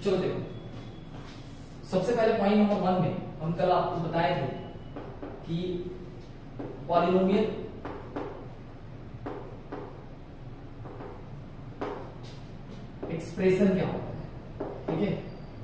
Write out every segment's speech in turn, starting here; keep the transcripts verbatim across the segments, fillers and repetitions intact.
चलो देखो, सबसे पहले पॉइंट नंबर वन में हम कल आपको बताए थे कि पॉलिनोमियल एक्सप्रेशन क्या होता है, ठीक है।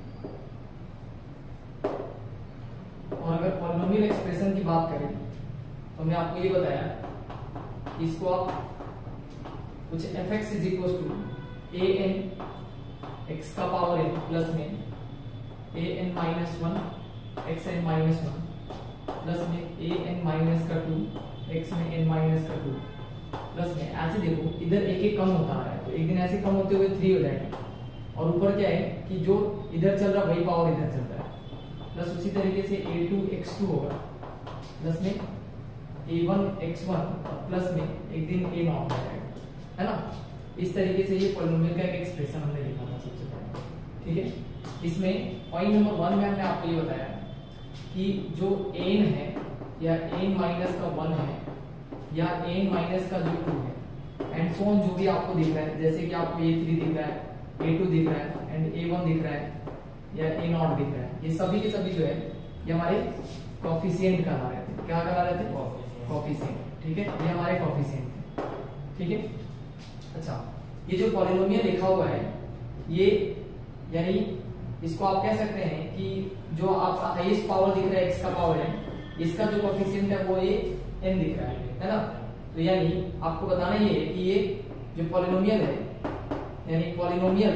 और अगर पॉलिनोमियल एक्सप्रेशन की बात करें तो हमने आपको ये बताया कि इसको आप कुछ F X is equal to A N X का पावर एन प्लस में A N minus one X N minus one plus में ए एन माइनस का टू एक्स में एन माइनस का टू प्लस में ऐसे देखो इधर एक एक कम होता आ रहा है, तो एक दिन ऐसे कम होते हुए थ्री हो जाएगा और ऊपर क्या है कि जो इधर चल रहा वही पावर इधर चल रहा है, प्लस उसी तरीके से ए टू एक्स टू होगा प्लस में A one X one plus में एक दिन ए नॉट हो जाएगा, है ना। इस तरीके से ये पॉलिनोमियल का एक एक्सप्रेशन हमने लिखा था सबसे पहले, ठीक है। इसमें पॉइंट नंबर वन में हमने आपको ये बताया कि जो एन है या एन माइनस का वन है या एन माइनस का जो टू है एंड सो ऑन, जो भी आपको दिख रहा है, जैसे कि आपको ए थ्री दिख रहा है, ए टू दिख रहा है एंड ए वन दिख रहा है या ए नॉट दिख रहा है, ये सभी के सभी जो है ये हमारे कोफिशिएंट कहला रहे थे। क्या कहला रहे थे? कोफिशिएंट, ठीक है। ये हमारे कोफिशिएंट है, ठीक है। अच्छा, ये जो पॉलिनोमियल लिखा हुआ है ये यानी इसको आप कह सकते हैं कि जो आपका हाईएस्ट पावर दिख रहा है एक्स का पावर है, इसका जो कोफिशिएंट है वो ये एन दिख रहा है, है ना। तो यानी आपको बताना ये है कि ये जो पॉलिनोमियल है यानी पॉलिनोमियल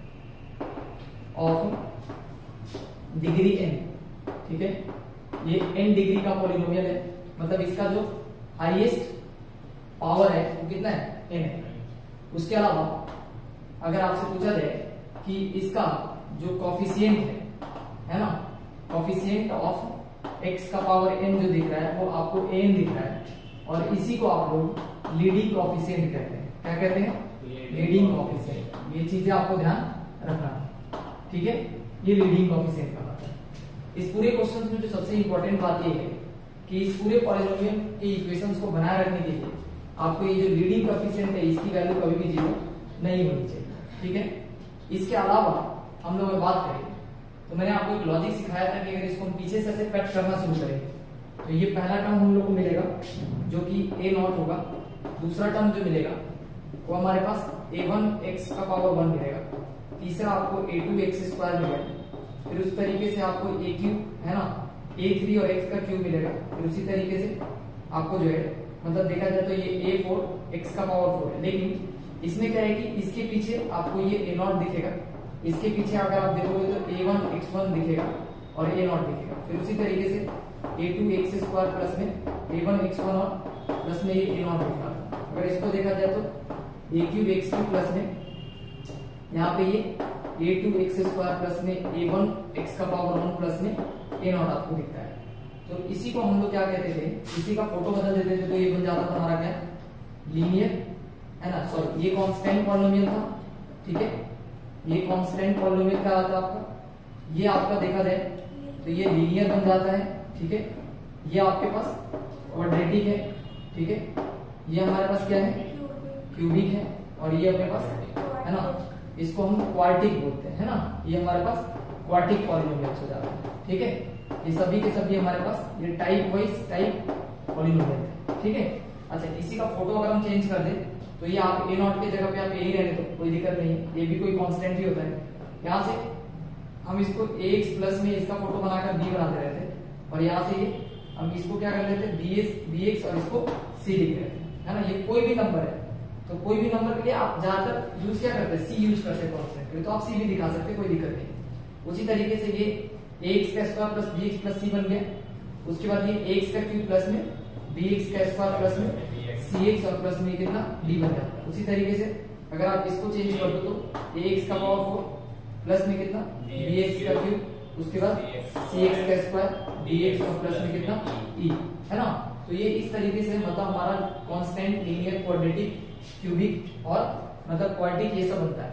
ऑफ डिग्री एन, ठीक है, ये एन डिग्री का पॉलिनोमियल है, मतलब इसका जो हाईएस्ट पावर है वो कितना है? एन है। उसके अलावा अगर आपसे पूछा जाए कि इसका जो कोफिशिएंट है है ना, कोफिशिएंट ऑफ एक्स का पावर एन जो दिख रहा है वो आपको एन दिख रहा है और इसी को आप लोग लीडिंग कोफिशिएंट कहते हैं। क्या कहते हैं? Leading coefficient. ये चीजें आपको ध्यान रखना है, ठीक है। ये लीडिंग कोफिशिएंट का बात है। इस पूरे क्वेश्चन में जो सबसे इंपॉर्टेंट बात ये है कि इस पूरे पॉलिनोमियल के इक्वेशंस को बनाए रखने के लिए आपको ये जो लीडिंग कोफिशिएंट है इसकी वैल्यू कभी भी जीरो नहीं होनी चाहिए, ठीक है। इसके अलावा हम लोग अगर बात करें तो मैंने आपको एक लॉजिक सिखाया था कि अगर इसको हम पीछे से ऐसे कट करना शुरू करेंगे तो ये पहला टर्म हम लोग को मिलेगा जो कि ए नॉट होगा, दूसरा टर्म जो मिलेगा वो हमारे पास ए वन एक्स का पावर वन मिलेगा, तीसरा आपको ए टू एक्स स्क्वायर मिलेगा, फिर उस तरीके से आपको ए क्यूब है ना, ए थ्री और एक्स का क्यूब मिलेगा, फिर उसी तरीके से आपको जो है मतलब देखा जाए तो ये ए फोर एक्स का पावर फोर है। लेकिन इसमें क्या है कि इसके पीछे आपको ये ए नॉट दिखेगा, इसके पीछे अगर आप देखोगे तो ए वन एक्स वन दिखेगा और ए नॉट दिखेगा, फिर उसी तरीके से A two x square plus में ए वन एक्स वन और प्लस में ये ए नॉट दिखेगा। अगर इसको देखा जाए तो A cube X cube plus में यहाँ पे ये A two x square plus में ए वन एक्स का पावर वन प्लस में ए नॉट आपको दिखता है। तो इसी को हम लोग क्या कहते थे, इसी का फोटो बदल देते थे तो ये बन जाता था हमारा क्या, लीनियर, है ना। सॉरी, ये कांस्टेंट पॉलिनोमियल था, ठीक है। ये कांस्टेंट पॉलिनोमियल का आता आपका, ये आपका देखा जाए तो ये लीनियर बन जाता है, ठीक है। ये आपके पास क्वाड्रेटिक है, ठीक है। ये हमारे पास क्या है, क्यूबिक है, और ये अपने पास है ना, इसको हम क्वार्टिक बोलते हैं, है ना। ये हमारे पास क्वार्टिक पॉलिनोमियल्स हो जाते हैं, ठीक है। ये सभी के सभी हमारे पास ये टाइप वाइज टाइप पॉलिनोमियल है, ठीक है। अच्छा, इसी का फोटो अगर हम चेंज कर दें तो ये आप ए नॉट की जगह पे आप ए ही रहने दो, कोई दिक्कत नहीं है, ये भी कोई कांस्टेंट ही होता है। यहाँ से हम इसको एक्स प्लस में इसका फोटो बनाकर बी बनाते रहते हैं और यहाँ से ये हम इसको क्या कर लेते हैं, बी एस बी एक्स और इसको सी लिख लेते हैं, है ना। ये कोई भी नंबर है तो कोई भी नंबर के लिए आप ज्यादातर यूज क्या करते हैं, सी यूज करते हैं कांस्टेंट, तो आप सी भी दिखा सकते हैं, कोई दिक्कत नहीं। उसी तरीके से ये एक्स का square plus B x plus C बन गया। उसके बाद ये एक्स का क्यूब प्लस में बी एक्स का स्क्वायर प्लस में सी एक्स और प्लस में कितना डी बन जाता है। उसी तरीके से अगर आप इसको चेंज कर दो तो ए एक्स का पावर फोर प्लस में कितना बी एक्स का क्यूब, उसके बाद सी एक्स का स्क्वायर डी एक्स और प्लस में कितना ई, है ना। तो ये इस तरीके से मतलब हमारा कांस्टेंट, लीनियर, क्वाड्रेटिक, क्यूबिक और मतलब क्वाड्रेटिक ये सब बनता है।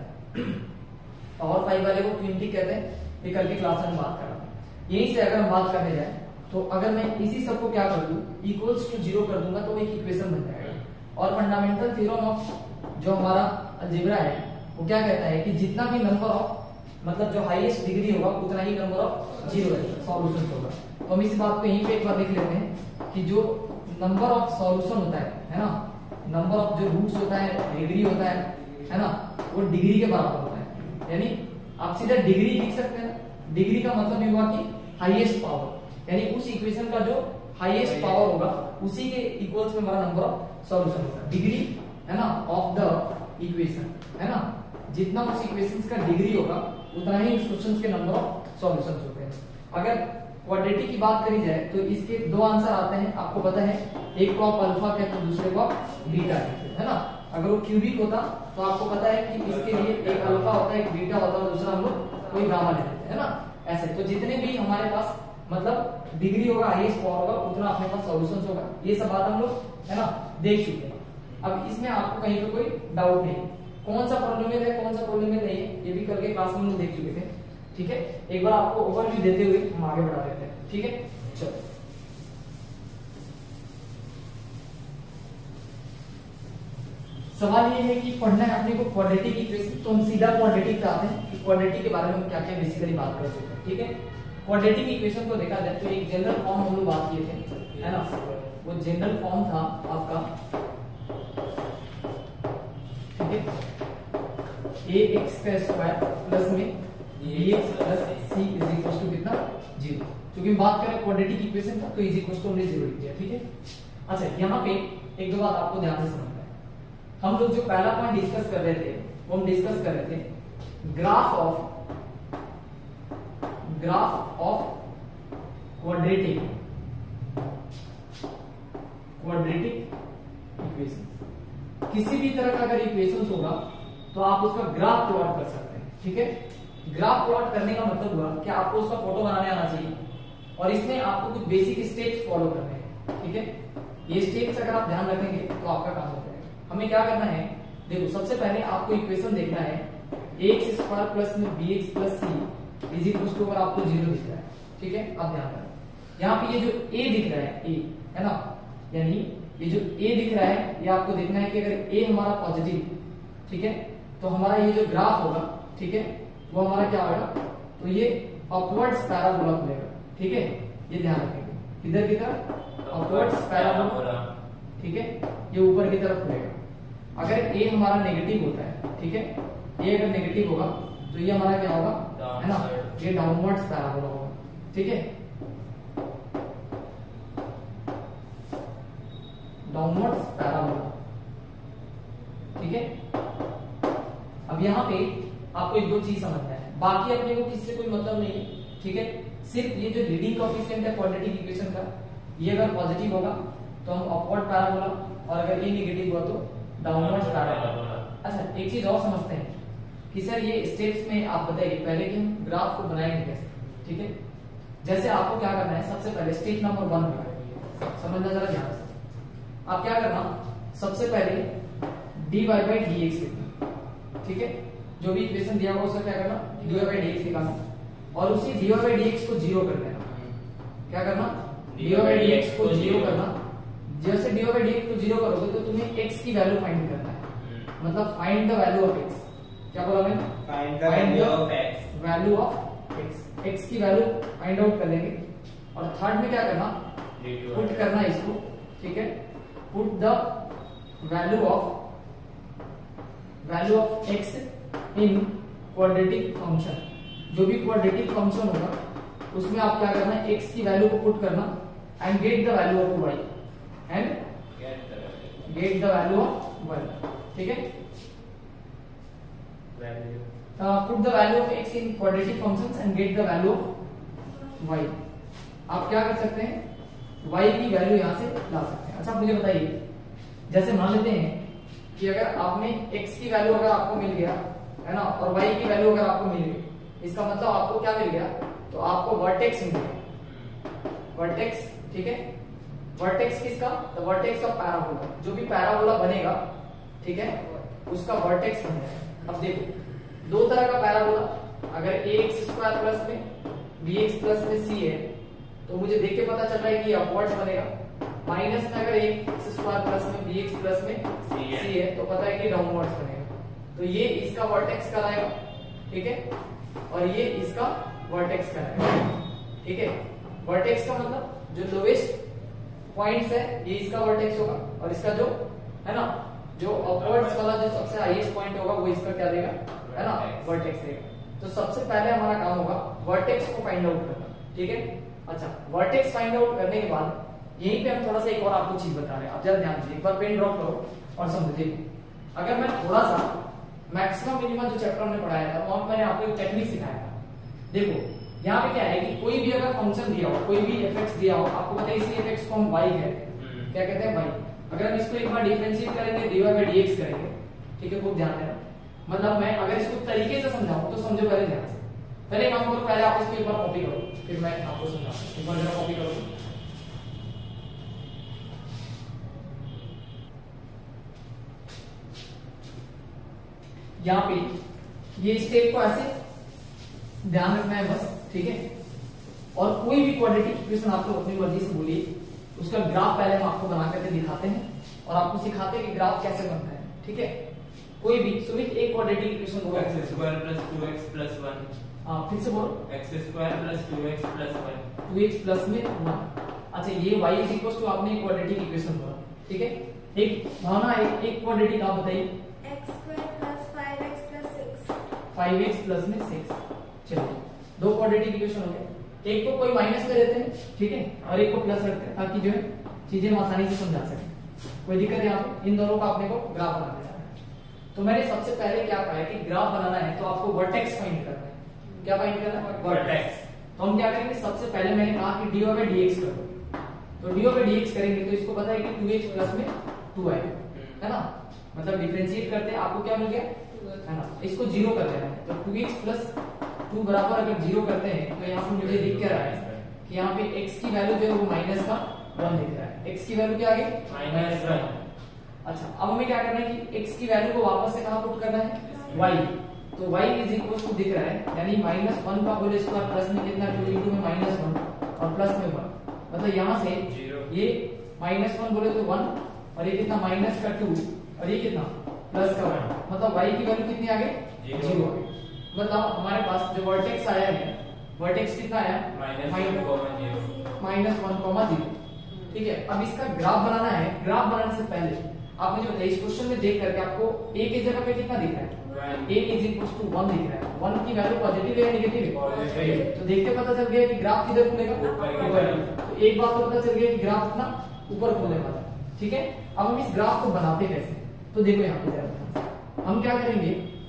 पावर फाइव वाले को क्विंटिक कहते हैं, ये कल की क्लास में बात कर रहा हूँ। यहीं से अगर हम बात करने जाए तो अगर मैं इसी सबको क्या कर दूं, इक्वल्स टू जीरो कर दूंगा तो एक इक्वेशन बन जाएगा। और फंडामेंटल थ्योरम ऑफ जो हमारा अलजेब्रा है वो क्या कहता है कि जितना भी नंबर ऑफ मतलब जो हाईएस्ट डिग्री होगा उतना ही नंबर ऑफ जीरो सॉल्यूशन होगा। तो हम इस बात को यहीं पे एक बार लिख लेते हैं कि जो नंबर ऑफ सॉल्यूशन होता है है ना, नंबर ऑफ जो रूट्स होता है, डिग्री होता है है ना, वो डिग्री के बराबर होता है। यानी आप सीधा डिग्री लिख सकते हैं। डिग्री का मतलब ये हुआ कि हाईएस्ट पावर, यानी उस इक्वेशन का जो हाईएस्ट पावर होगा उसी के इक्वल्स में हमारा नंबर ऑफ सॉल्यूशन होगा। डिग्री है ना ऑफ द इक्वेशन, है ना, जितना उस इक्वेशन का डिग्री होगा उतना ही उस क्वेश्चन के नंबर ऑफ सॉल्यूशंस होते हैं। अगर क्वाड्रेटिक की बात करी जाए तो इसके दो आंसर आते हैं, आपको पता है, एक को आप अल्फा कहते हैं, दूसरे को आप बीटा कहते हैं, है ना। अगर वो क्यूबिक होता तो आपको पता है कि इसके लिए एक अल्फा होता है, एक बीटा होता है, दूसरा हम लोग कोई गामा लेते हैं, है ना। ऐसे तो जितने भी हमारे पास मतलब डिग्री होगा, हाईएस्ट पावर होगा, उतना अपने पास सॉल्यूशंस होगा। ये सब बात हम लोग है ना देख चुके हैं। अब इसमें आपको कहीं पे कोई डाउट नहीं, कौन सा पॉलिनोमियल है कौन सा पॉलिनोमियल नहीं है, ये भी कल के क्लास में हम लोग देख चुके थे। ठीक है, एक बार आपको ओवरव्यू देते हुए हम आगे बढ़ा देते हैं। ठीक है, चलो सवाल ये है कि पढ़ना है अपने को क्वाड्रेटिक इक्वेशन, तो हम सीधा क्वाड्रेटिक पे आते हैं कि क्वाड्रेटिक के बारे में हम क्या क्या बेसिकली बात कर चुके हैं। ठीक है, क्वाड्रेटिक इक्वेशन को देखा जाए तो एक जनरल फॉर्म हम लोग बात किए थे, है ना। वो जनरल फॉर्म था आपका, ठीक है, ए एक्स का स्क्वायर प्लस में B x plus C is equal to कितना जीरो। क्योंकि हम बात करें क्वाड्रेटिक इक्वेशन का तो इज इक्वल टू हमने जीरो लिख दिया। ठीक है, अच्छा यहाँ पे एक दो बात आपको ध्यान से समझना है। हम लोग जो पहला पॉइंट डिस्कस कर रहे थे वो हम डिस्कस कर रहे थे graph of graph of quadratic quadratic equation. किसी भी तरह का अगर इक्वेशन होगा तो आप उसका ग्राफ प्लॉट कर सकते हैं। ठीक है, ग्राफ प्लॉट करने का मतलब हुआ कि आपको उसका फोटो बनाने आना चाहिए और इसमें आपको कुछ बेसिक स्टेप्स फॉलो करने हैं। ठीक है, ये स्टेप्स अगर आप ध्यान रखेंगे तो आपका काम हो जाएगा। हमें क्या करना है, देखो सबसे पहले आपको इक्वेशन देखना है एक्स स्क्वायर प्लस में B x plus C is equal to, अगर आपको जीरो दिख रहा है, ठीक है, आप ध्यान रखें। यहाँ पे ये जो ए दिख रहा है, ए है ना, यानी ये जो ए दिख रहा है ये आपको देखना है कि अगर ए हमारा पॉजिटिव, ठीक है, तो हमारा ये जो ग्राफ होगा, ठीक है, वो हमारा क्या होगा, तो ये अपवर्ड्स पैराबोला खुलेगा। ठीक है, ये ध्यान रखेंगे, इधर की तरफ अपवर्ड्स पैराबोला, ठीक है, ये ऊपर की तरफ खुलेगा। अगर ए हमारा नेगेटिव होता है, ठीक है, ए अगर नेगेटिव होगा तो ये हमारा क्या होगा, है ना, ये डाउनवर्ड्स पैराबोला होगा। ठीक है, डाउनवर्ड्स पैराबोला। ठीक है, अब यहाँ पे आपको एक दो चीज समझना है, बाकी अपने को किससे कोई मतलब नहीं है। ठीक है, सिर्फ ये जो लीडिंग कोएफिशिएंट है क्वाड्रेटिक इक्वेशन का, ये अगर पॉजिटिव होगा तो हम अपवर्ड पैराबोला, और अगर ये नेगेटिव हुआ तो डाउनवर्ड पैराबोला। अच्छा, एक चीज और समझते हैं कि सर ये स्टेप्स में आप बताइए पहले कि हम ग्राफ को बनाएंगे कैसे। ठीक है, जैसे आपको क्या करना है, सबसे पहले स्टेप नंबर वन होगा, समझना जरा ध्यान से। आप क्या करना, सबसे पहले d y by d x लिखना। ठीक है, जो भी इक्वेशन दिया हुआ उसका क्या करना, d y by d x लिखाना, और उसी d y by d x को जीरो कर देना। क्या करना, d y by d x को जीरो करना। जैसे d y by d x को जीरो करोगे तो तुम्हें एक्स की वैल्यू फाइंड करना है, मतलब find the value of x. क्या बोला मैंने, find the value of x, value of x, x की वैल्यू फाइंड आउट कर लेंगे। और थर्ड में क्या करना, पुट करना इसको। ठीक है, put the value of value of x in quadratic function. जो भी क्वाड्रेटिक फंक्शन होगा उसमें आप क्या करना है, एक्स की वैल्यू को पुट करना and get the value of y and get the value of y. ठीक है, put the value of x in quadratic functions and get the value of y. आप क्या कर सकते हैं, y की वैल्यू यहां से ला सकते हैं। अच्छा मुझे बताइए, जैसे मान लेते हैं कि अगर आपने x की वैल्यू अगर आपको मिल गया है ना, और y की वैल्यू अगर आपको मिल गई, इसका मतलब आपको क्या मिल गया, तो आपको वर्टेक्स मिल गया, वर्टेक्स। ठीक है, वर्टेक्स किसका, तो वर्टेक्स ऑफ पैराबोला। जो भी पैराबोला बनेगा, ठीक है, उसका वर्टेक्स बन जाएगा। अब देखो दो तरह का पैराबोला, अगर ए एक्स स्क्वायर प्लस में बी एक्स प्लस में सी है तो मुझे देख के पता चल रहा है कि अपवर्ड्स बनेगा। माइनस में अगर एक्स स्क्वायर प्लस में बी एक्स प्लस में सी है तो पता है कि डाउनवर्ड्स बनेगा। तो ये इसका वर्टेक्स कहलाएगा। ठीक है, और ये इसका वर्टेक्स का है, ठीक है। वर्टेक्स का मतलब जो लोवेस्ट पॉइंट्स है ये इसका वर्टेक्स होगा, और इसका जो है ना जो अपवर्ड्स वाला जो सबसे हाईएस्ट पॉइंट होगा वो इसका क्या देगा, है ना, वर्टेक्स देगा। तो सबसे पहले हमारा काम होगा वर्टेक्स को फाइंड आउट करना, ठीक है। अच्छा, वर्टेक्स फाइंड आउट करने के बाद यहीं पे हम थोड़ा सा एक और आपको चीज बता रहे हैं, आप जरा ध्यान दीजिए, एक बार पेन ड्रॉप करो और समझिए। अगर मैं थोड़ा सा मैक्सिमम मिनिमम जो चैप्टर हमने पढ़ाया था वहां मैंने आपको एक टेक्निक सिखाया था। देखो यहाँ पे क्या है कि कोई भी अगर फंक्शन दिया हो, कोई भी एफएक्स दिया हो, आपको पता है इसी एफएक्स को हम y है, क्या कहते हैं y। अगर हम इसको एक बार डिफरेंशिएट करेंगे dy बाय dx करेंगे, ठीक है, खूब ध्यान देना। मतलब मैं अगर इसको तरीके से समझाऊं तो समझो पहले ध्यान से। पहले काम करो, पहले आप इसको एक बार कॉपी करो, फिर मैं आपको समझाऊंगा। एक बार जरा कॉपी करो। यहाँ पे ये स्टेप को ऐसे ध्यान रखना है बस, ठीक है। और कोई भी क्वाड्रेटिक इक्वेशन आपको अपनी मर्जी से बोलिए, उसका ग्राफ पहले हम आपको बना करके दिखाते हैं और आपको सिखाते हैं कि ग्राफ कैसे बनता है, ठीक है। कोई भी सुमित एक क्वाड्रेटिक इक्वेशन बोलो, x square plus two x plus one. हां फिर से बोलो, x square plus two x plus one. Two x plus में वन। अच्छा, ये y इज इक्वल टू आपने एक क्वाड्रेटिक इक्वेशन बोला, ठीक है। एक भावना एक एक क्वाड्रेटिक आप बताइए, x square plus five x plus six. Five x plus में सिक्स। चलिए दो क्वाड्रेटिक इक्वेशन हो गए, एक को कोई माइनस में देते हैं, ठीक है, और एक को प्लस रखते हैं ताकि जो है चीजें हम आसानी से समझा सकें। कोई दिक्कत है यहाँ पे? इन दोनों का अपने को ग्राफ बनाना है। तो मैंने सबसे पहले क्या कहा है कि ग्राफ बनाना है तो आपको वर्टेक्स फाइंड करना है। क्या फाइंड करना है? वर्टेक्स। तो हम क्या करेंगे, सबसे पहले मैंने कहा कि dy बाय dx करो, तो dy बाय dx करेंगे तो इसको पता है कि टू एक्स प्लस में टू है, है ना, मतलब डिफरेंशिएट करते हैं आपको क्या मिल गया, है ना, इसको जीरो कर देना है। तो टू एक्स प्लस टू बराबर अगर जीरो करते हैं तो यहाँ पे मुझे दिख क्या रहा है कि यहाँ पे x की वैल्यू जो है वो माइनस का वन दिख रहा है। x की वैल्यू क्या आ गई, माइनस वन। अच्छा, अब हमें क्या करना है कि x की वैल्यू को वापस से कहाँ पुट करना है, y। तो y इज इक्वल टू दिख रहा है यानी माइनस वन का होल स्क्वायर प्लस में कितना, टू इंटू में माइनस वन और प्लस में वन, मतलब यहाँ से ये माइनस वन बोले तो वन और ये कितना माइनस का टू और ये कितना प्लस का वन, मतलब y की वैल्यू कितनी आ गई, जीरो आ गई। मतलब हमारे पास जो वर्टेक्स आया है, वर्टेक्स कितना आया, माइनस वन कॉमा जीरो, ठीक है। अब इसका ग्राफ बनाना है। ग्राफ बनाने से पहले आप मुझे बताइए, इस क्वेश्चन में देख करके आपको a की जगह पे कितना दिख रहा है, a is equal to one दिख रहा है। वन की वैल्यू पॉजिटिव है या नेगेटिव है, तो देखते पता चल गया कि ग्राफ किधर खुलेगा, ऊपर। तो एक बात तो पता चल गया कि ग्राफ कितना ऊपर खुलने वाला है, ठीक है। अब हम इस ग्राफ को बनाते कैसे, तो देखो यहाँ पे जरा हम क्या करेंगे,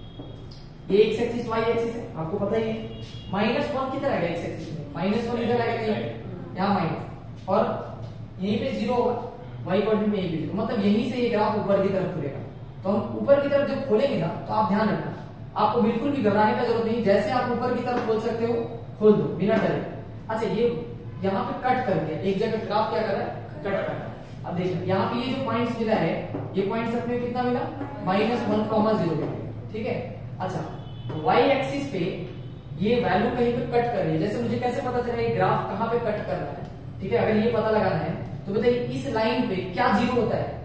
ये एक्स एक्सिस वाई एक्सिस है, आपको पता ही है। माइनस वन किधर आएगा एक्स एक्सिस में, माइनस वन इधर आएगा कहीं यहाँ माइनस, और यहीं पे जीरो होगा, वाई कोऑर्डिनेट में यहीं पे जीरो, मतलब यहीं से ये ग्राफ ऊपर की तरफ खुलेगा। तो हम ऊपर की तरफ जब खोलेंगे ना तो आप ध्यान रखना, आपको बिल्कुल भी घबराने का जरूरत नहीं, जैसे आप ऊपर की तरफ खोल सकते हो खोल दो बिना डरे। अच्छा, ये यहाँ पे कट कर दिया, एक जगह ग्राफ क्या कर रहा है, कट कर रहा है। अब देखिए यहाँ पे ये जो पॉइंट्स मिला है, ये पॉइंट्स अपने कितना मिला, माइनस वन कॉमा जीरो मिला, ठीक है। अच्छा, तो y एक्सिस पे ये वैल्यू कहीं पे कट कर रही है, जैसे मुझे कैसे पता चलेगा ये ग्राफ कहाँ पे कट कर रहा है, ठीक है। अगर ये पता लगाना है तो बताइए इस लाइन पे क्या जीरो होता है,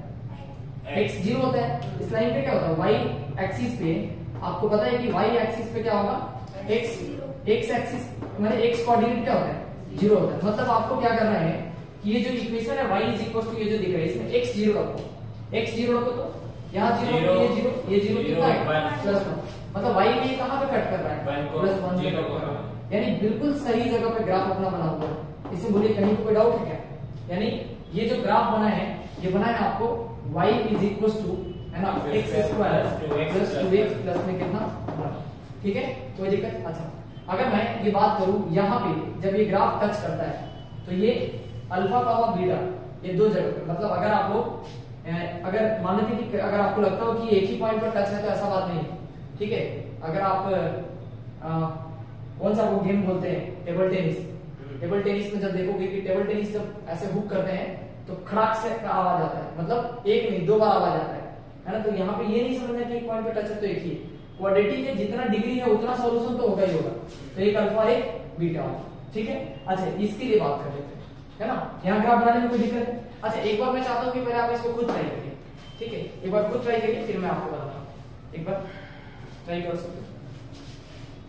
x जीरो होता है। इस लाइन पे क्या होता है, y एक्सिस पे आपको पता है कि y एक्सिस पे क्या होगा, x x एक्सिस मतलब x कोऑर्डिनेट क्या होता है, जीरो होता है। मतलब आपको क्या करना है कि ये जो इक्वेशन है y इज इक्वल टू ये जो दिख रहा है इसमें x जीरो रखो, x जीरो रखो तो यहाँ जीरो, ये जीरो, ये जीरो कितना है, प्लस वन, मतलब y में कहाँ पे कट कर रहा है, प्लस वन पे कट कर रहा है, यानी बिल्कुल सही जगह पे ग्राफ अपना बना हुआ है। इसमें बोलिए कहीं कोई डाउट है क्या, यानी ये जो ग्राफ बना है ये बना है आपको y इज इक्वल टू, है ना, x square plus two x plus में कितना वन, ठीक है, कोई दिक्कत। अच्छा, अगर मैं ये बात करूं यहाँ पे जब ये ग्राफ टच करता है तो ये अल्फा कॉमा बीटा ये दो जगह पे, मतलब अगर आप लोग अगर मान लेते कि अगर आपको लगता हो कि एक ही पॉइंट पर टच है तो ऐसा बात नहीं है, ठीक है। अगर आप आ, कौन सा वो गेम बोलते हैं, टेबल टेनिस, टेबल टेनिस में जब देखोगे कि टेबल टेनिस जब ऐसे हुक करते हैं तो खड़ाक से आवाज आता है, मतलब एक नहीं दो बार आवाज आता है, है ना। तो यहाँ पे ये नहीं समझना कि एक पॉइंट पे टच है तो एक ही क्वाड्रेटिक है, जितना डिग्री है उतना सॉल्यूशन तो होगा ही होगा, तो एक अल्फा एक बीटा होगा, ठीक है। अच्छा, इसके लिए बात कर लेते हैं, है ना, यहाँ ग्राफ बनाने में कोई दिक्कत है। अच्छा, एक बार मैं चाहता हूँ कि पहले आप इसको खुद ट्राई करिए, ठीक है, एक बार खुद ट्राई करिए फिर मैं आपको बताता हूँ, एक बार ट्राई कर सकते हो।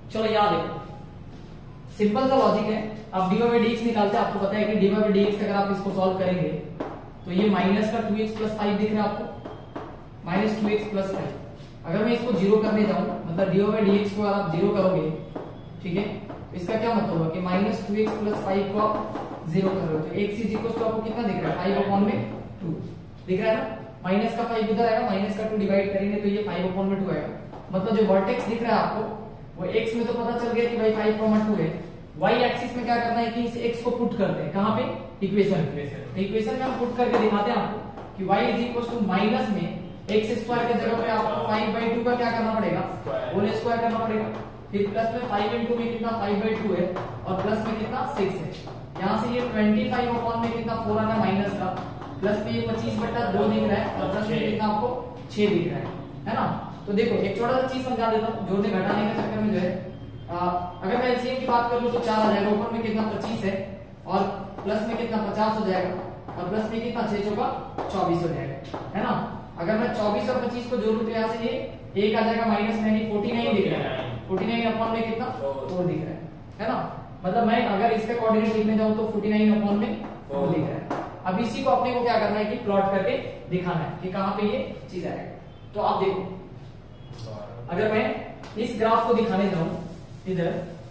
चलो याद देखो, सिंपल सा लॉजिक है। अब d y by d x निकालते हैं, आपको पता है कि d y by d x अगर आप इसको सॉल्व करेंगे तो ये माइनस का टू एक्स प्लस फाइव दिख रहा है आपको, minus two x plus five. अगर मैं इसको जीरो करने जाऊं, मतलब d y by d x को अगर आप जीरो करोगे, ठीक है, तो इसका क्या मतलब होगा कि minus two x plus five को आप जीरो कर रहे हो तो एक्स इज इक्वल टू आपको कितना दिख रहा है, फाइव अपॉन में टू दिख रहा है ना। माइनस का फाइव इधर आएगा, माइनस का टू डिवाइड करेंगे तो ये फाइव अपॉन में टू आएगा। मतलब जो वर्टेक्स दिख रहा है आपको वो एक्स में तो पता चल गया कि भाई फाइव कॉमा टू है। वाई एक्सिस में क्या करना है कि इस एक्स को पुट करते हैं कहां पे, इक्वेशन पे। इक्वेशन में हम पुट करके दिखाते हैं आपको कि y is equal to minus में एक्स स्क्वायर के जगह पे आपको फाइव बाई टू का क्या करना पड़ेगा, होल स्क्वायर करना पड़ेगा। फिर प्लस में फाइव इंटू में कितना फाइव बाई टू है और प्लस में कितना सिक्स है। यहाँ से ये ट्वेंटी फाइव अपॉन में कितना फोर आना माइनस का, प्लस में ये पच्चीस बट्टा दो दिख रहा है और प्लस में कितना आपको छह दिख रहा है, है ना। तो देखो एक छोटा सा चीज समझा देता हूँ, जोड़ने घटाने के चक्कर में जो है आ, अगर मैं एलसीएम की बात कर लूं तो चार आ जाएगा, ऊपर में कितना पच्चीस है और प्लस में कितना पचास हो जाएगा और प्लस में कितना छह चौका चौबीस हो जाएगा, है ना। अगर मैं चौबीस और पच्चीस को जोड़ू तो यहाँ से ये एक आ जाएगा माइनस में फोर्टी नाइन दिख रहा है, फोर्टी नाइन अपॉन में कितना फोर दिख रहा है, है ना। मतलब मैं अगर इसका कोऑर्डिनेट लिखने जाऊं तो फोर्टी नाइन अपॉन में फोर दिख रहा है। अब इसी को अपने को क्या करना है कि प्लॉट करके दिखाना है कि कहां पे ये चीज आएगा। तो आप देखो, अगर मैं इस ग्राफ को दिखाने जाऊं इधर,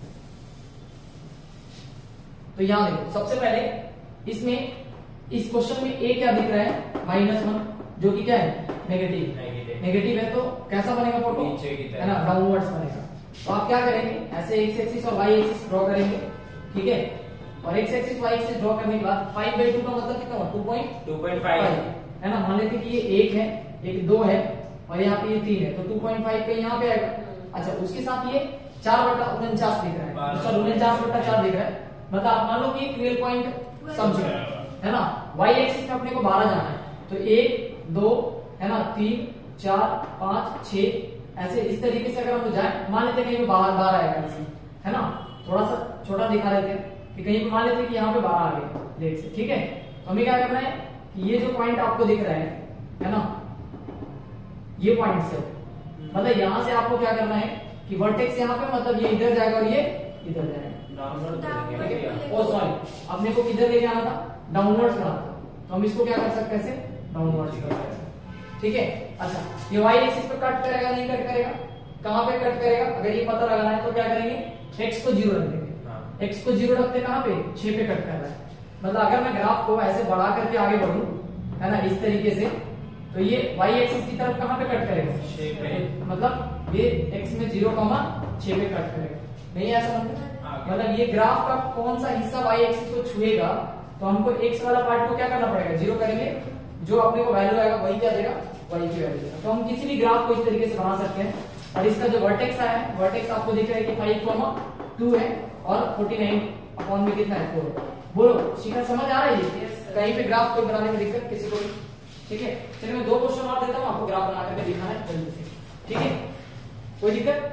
तो यहां देखो सबसे पहले इसमें इस क्वेश्चन में ए क्या दिख रहा है, माइनस वन, जो कि क्या है नेगेटिव। नेगेटिव है तो कैसा बनेगा फोटो, है ना, डाउनवर्ड्स बनेगा। तो आप क्या करेंगे, ऐसे एक्स एक्सिस और वाई एक्सिस ड्रॉ करेंगे, ठीक है। और x axis y axis draw करने के बाद फाइव बाई टू का मतलब कितना हुआ, two point two point five, है ना। मान लेते कि ये एक है, एक दो है और यहाँ पे ये तीन है, तो टू पॉइंट फाइव पे यहाँ पे आएगा। अच्छा, उसके साथ ये चार बटा उनचास दिख रहा है, सॉरी उनचास बटा चार दिख रहा है। मतलब आप मान लो कि ट्वेल्व पॉइंट समझो, है ना। वाई एक्सिस में अपने को बारह जाना है, तो एक दो, है ना, तीन चार पांच छह, ऐसे इस तरीके से अगर हम जाए, मान लेते कहीं पे बाहर बारह आएगा, है ना। थोड़ा सा छोटा दिखा देते हैं कि कहीं पे मान लेते कि यहाँ पे बारह आ गए लेट से, ठीक है। तो हमें क्या करना है कि ये जो पॉइंट आपको दिख रहा है, है ना, ये पॉइंट से मतलब यहाँ से आपको क्या करना है कि वर्टेक्स यहाँ पे, मतलब ये इधर जाएगा और ये इधर जाएगा। ओ सॉरी, अपने को किधर लेके आना था, डाउनवर्ड्स आना था, तो हम इसको क्या कर सकते हैं, ऐसे डाउनवर्ड्स कर सकते हैं, ठीक है। अच्छा, ये वाई एक्सिस पे कट करेगा नहीं कट करेगा, कहां पे कट करेगा, अगर ये पता लगाना है तो क्या करेंगे, एक्स को जीरो रख देंगे। एक्स को जीरो रखते कहां पे, छह पे कट कर रहा है। मतलब अगर मैं ग्राफ को ऐसे बढ़ा करके आगे बढ़ूं, है ना, इस तरीके से, तो ये वाई एक्सिस की तरफ कहां पे कट करेगा, छह पे। मतलब ये एक्स में जीरो कॉमा छह पे कट करेगा, नहीं ऐसा मतलब मतलब ये ग्राफ का कौन सा हिस्सा वाई एक्सिस को छुएगा, तो हमको एक्स वाला पार्ट को क्या करना पड़ेगा, जीरो करेंगे, जो अपने को वैल्यू आएगा वही क्या देगा, वही की वैल्यू देगा। तो हम किसी भी ग्राफ को इस तरीके से बना सकते हैं। और इसका जो वर्टेक्स आया है, वर्टेक्स आपको दिख रहा है कि फाइव कॉमा टू है और फोर्टी नाइन अपॉन में कितना है, फोर। बोलो शिखर, समझ आ रही है कहीं पे ग्राफ को बनाने में दिक्कत किसी को, ठीक है। चलिए मैं दो क्वेश्चन और देता हूँ आपको, ग्राफ बना करके दिखाना है जल्दी से, ठीक है, कोई दिक्कत।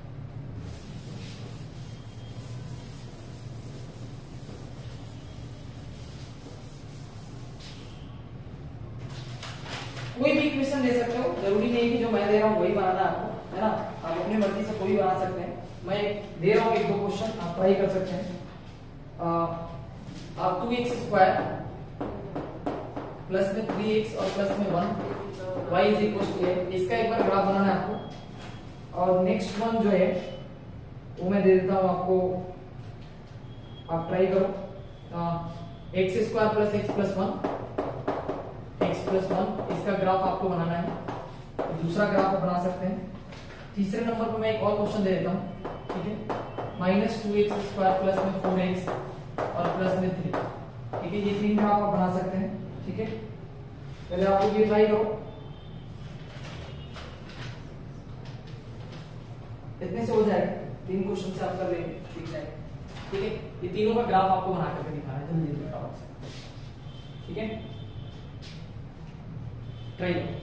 कोई भी इक्वेशन दे सकते हो, जरूरी नहीं कि जो मैं दे रहा हूँ वही बनाना है आपको, है ना। आप अपनी मर्जी से कोई बना सकते हैं। मैं दे रहा हूँ एक दो क्वेश्चन, आप ट्राई कर सकते हैं। आ, आप टू एक्स स्क्वायर प्लस में थ्री एक्स और प्लस में one y is equal to a, इसका एक बार ग्राफ बनाना है आपको। और नेक्स्ट वन जो है वो मैं दे देता हूँ आपको, आप ट्राई करो। X square plus x plus one, x plus one, इसका ग्राफ आपको बनाना है। दूसरा ग्राफ आप बना सकते हैं। तीसरे नंबर पर मैं एक और क्वेश्चन दे देता हूँ, ठीक है। Minus two x square plus में फोर एक्स और प्लस में थ्री, ठीक है। ये तीन ग्राफ आप बना सकते हैं, ठीक है। पहले आप लोग ये ट्राई करो, इतने से हो जाएगा, तीन क्वेश्चन से आप कर लेंगे, ठीक है, ठीक है। ये तीनों का ग्राफ आपको बना करके दिखाना है जल्दी जल्दी, ठीक है, ट्राई करो।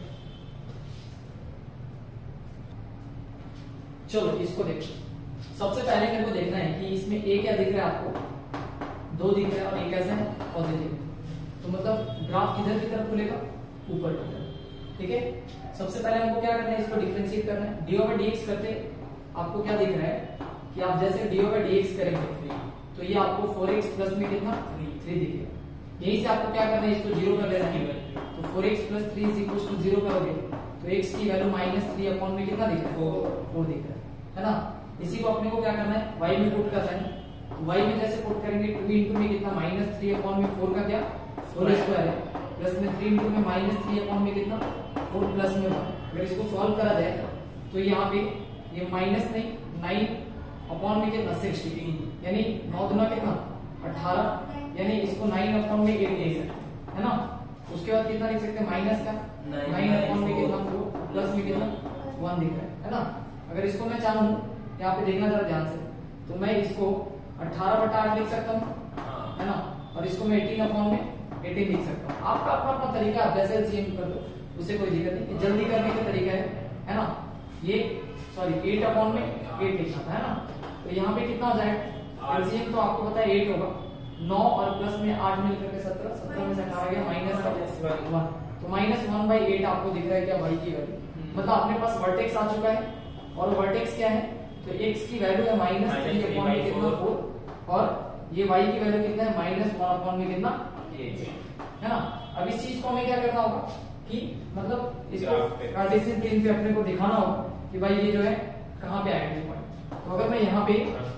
चलो इसको देखो। सबसे पहले मेरे को देखना है कि इसमें ए क्या दिख रहा है आपको, दो दिख रहा है और एक कैसा है, पॉजिटिव। तो मतलब ग्राफ किधर की तरफ खुलेगा, ऊपर की तरफ, ठीक है। सबसे पहले हमको क्या करना है, इसको डिफरेंशिएट करना है। डी ओवर डी एक्स करते आपको क्या दिख रहा है कि आप जैसे डी ओवर डी एक्स करेंगे तो ये आपको फोर एक्स प्लस में कितना थ्री दिखेगा। यहीं से आपको क्या करना है, इसको जीरो कर लेना है। तो four x plus three is equal to zero करोगे तो x की वैल्यू माइनस थ्री अपॉन में कितना दिख रहा है, फोर दिख रहा है, है ना। इसी को अपने को क्या करना है, y में पुट करना है। तो y में जैसे पुट करेंगे टू इंटू में कितना माइनस थ्री अपॉन में फोर का क्या फोर स्क्वायर है, प्लस में थ्री इंटू में माइनस थ्री अपॉन में कितना फोर प्लस में वन। अगर इसको सॉल्व करा जाए तो यहाँ पे ये माइनस नहीं नाइन अपॉन में कितना सिक्सटीन, यानी नौ दुना कितना अठारह, यानी इसको नाइन अपॉन में एट दे सकते है ना। उसके बाद कितना लिख सकते हैं माइनस का नाइन अपॉन में कितना फोर प्लस में कितना वन दिख रहा है, है ना। अगर इसको मैं चाहूँ यहाँ पे देखना जरा ध्यान से, तो मैं इसको अठारह बटा आठ लिख सकता हूँ, है ना, और इसको मैं एटीन अपॉन में एटीन लिख सकता हूँ। आपका अपना अपना तरीका, आप जैसे एलसीएम कर दो उससे कोई दिक्कत नहीं, जल्दी करने का तरीका है, है ना। ये सॉरी एट अपॉन में एट लिखना था, है ना। तो यहाँ पे कितना हो जाएगा, एलसीएम तो आपको पता है एट होगा, नौ और प्लस में आठ मिलकर के सत्रह, सत्रह में से अठारह गया माइनस का वन, तो माइनस वन बाई एट आपको दिख रहा है क्या वाई की वैल्यू, मतलब अपने पास वर्टेक्स आ चुका है। और वर्टेक्स क्या है, तो एक्स की वैल्यू है माइनस थ्री अपॉन में कितना फोर, और ये वाई की वैल्यू कितना है माइनस वन अपॉन में कितना एट, है ना। अब इस चीज को हमें क्या करना होगा कि मतलब इसको कार्टेशियन प्लेन पे अपने को दिखाना होगा कि भाई ये जो है कहाँ पे आएगा ये पॉइंट। तो अगर मैं यहाँ पे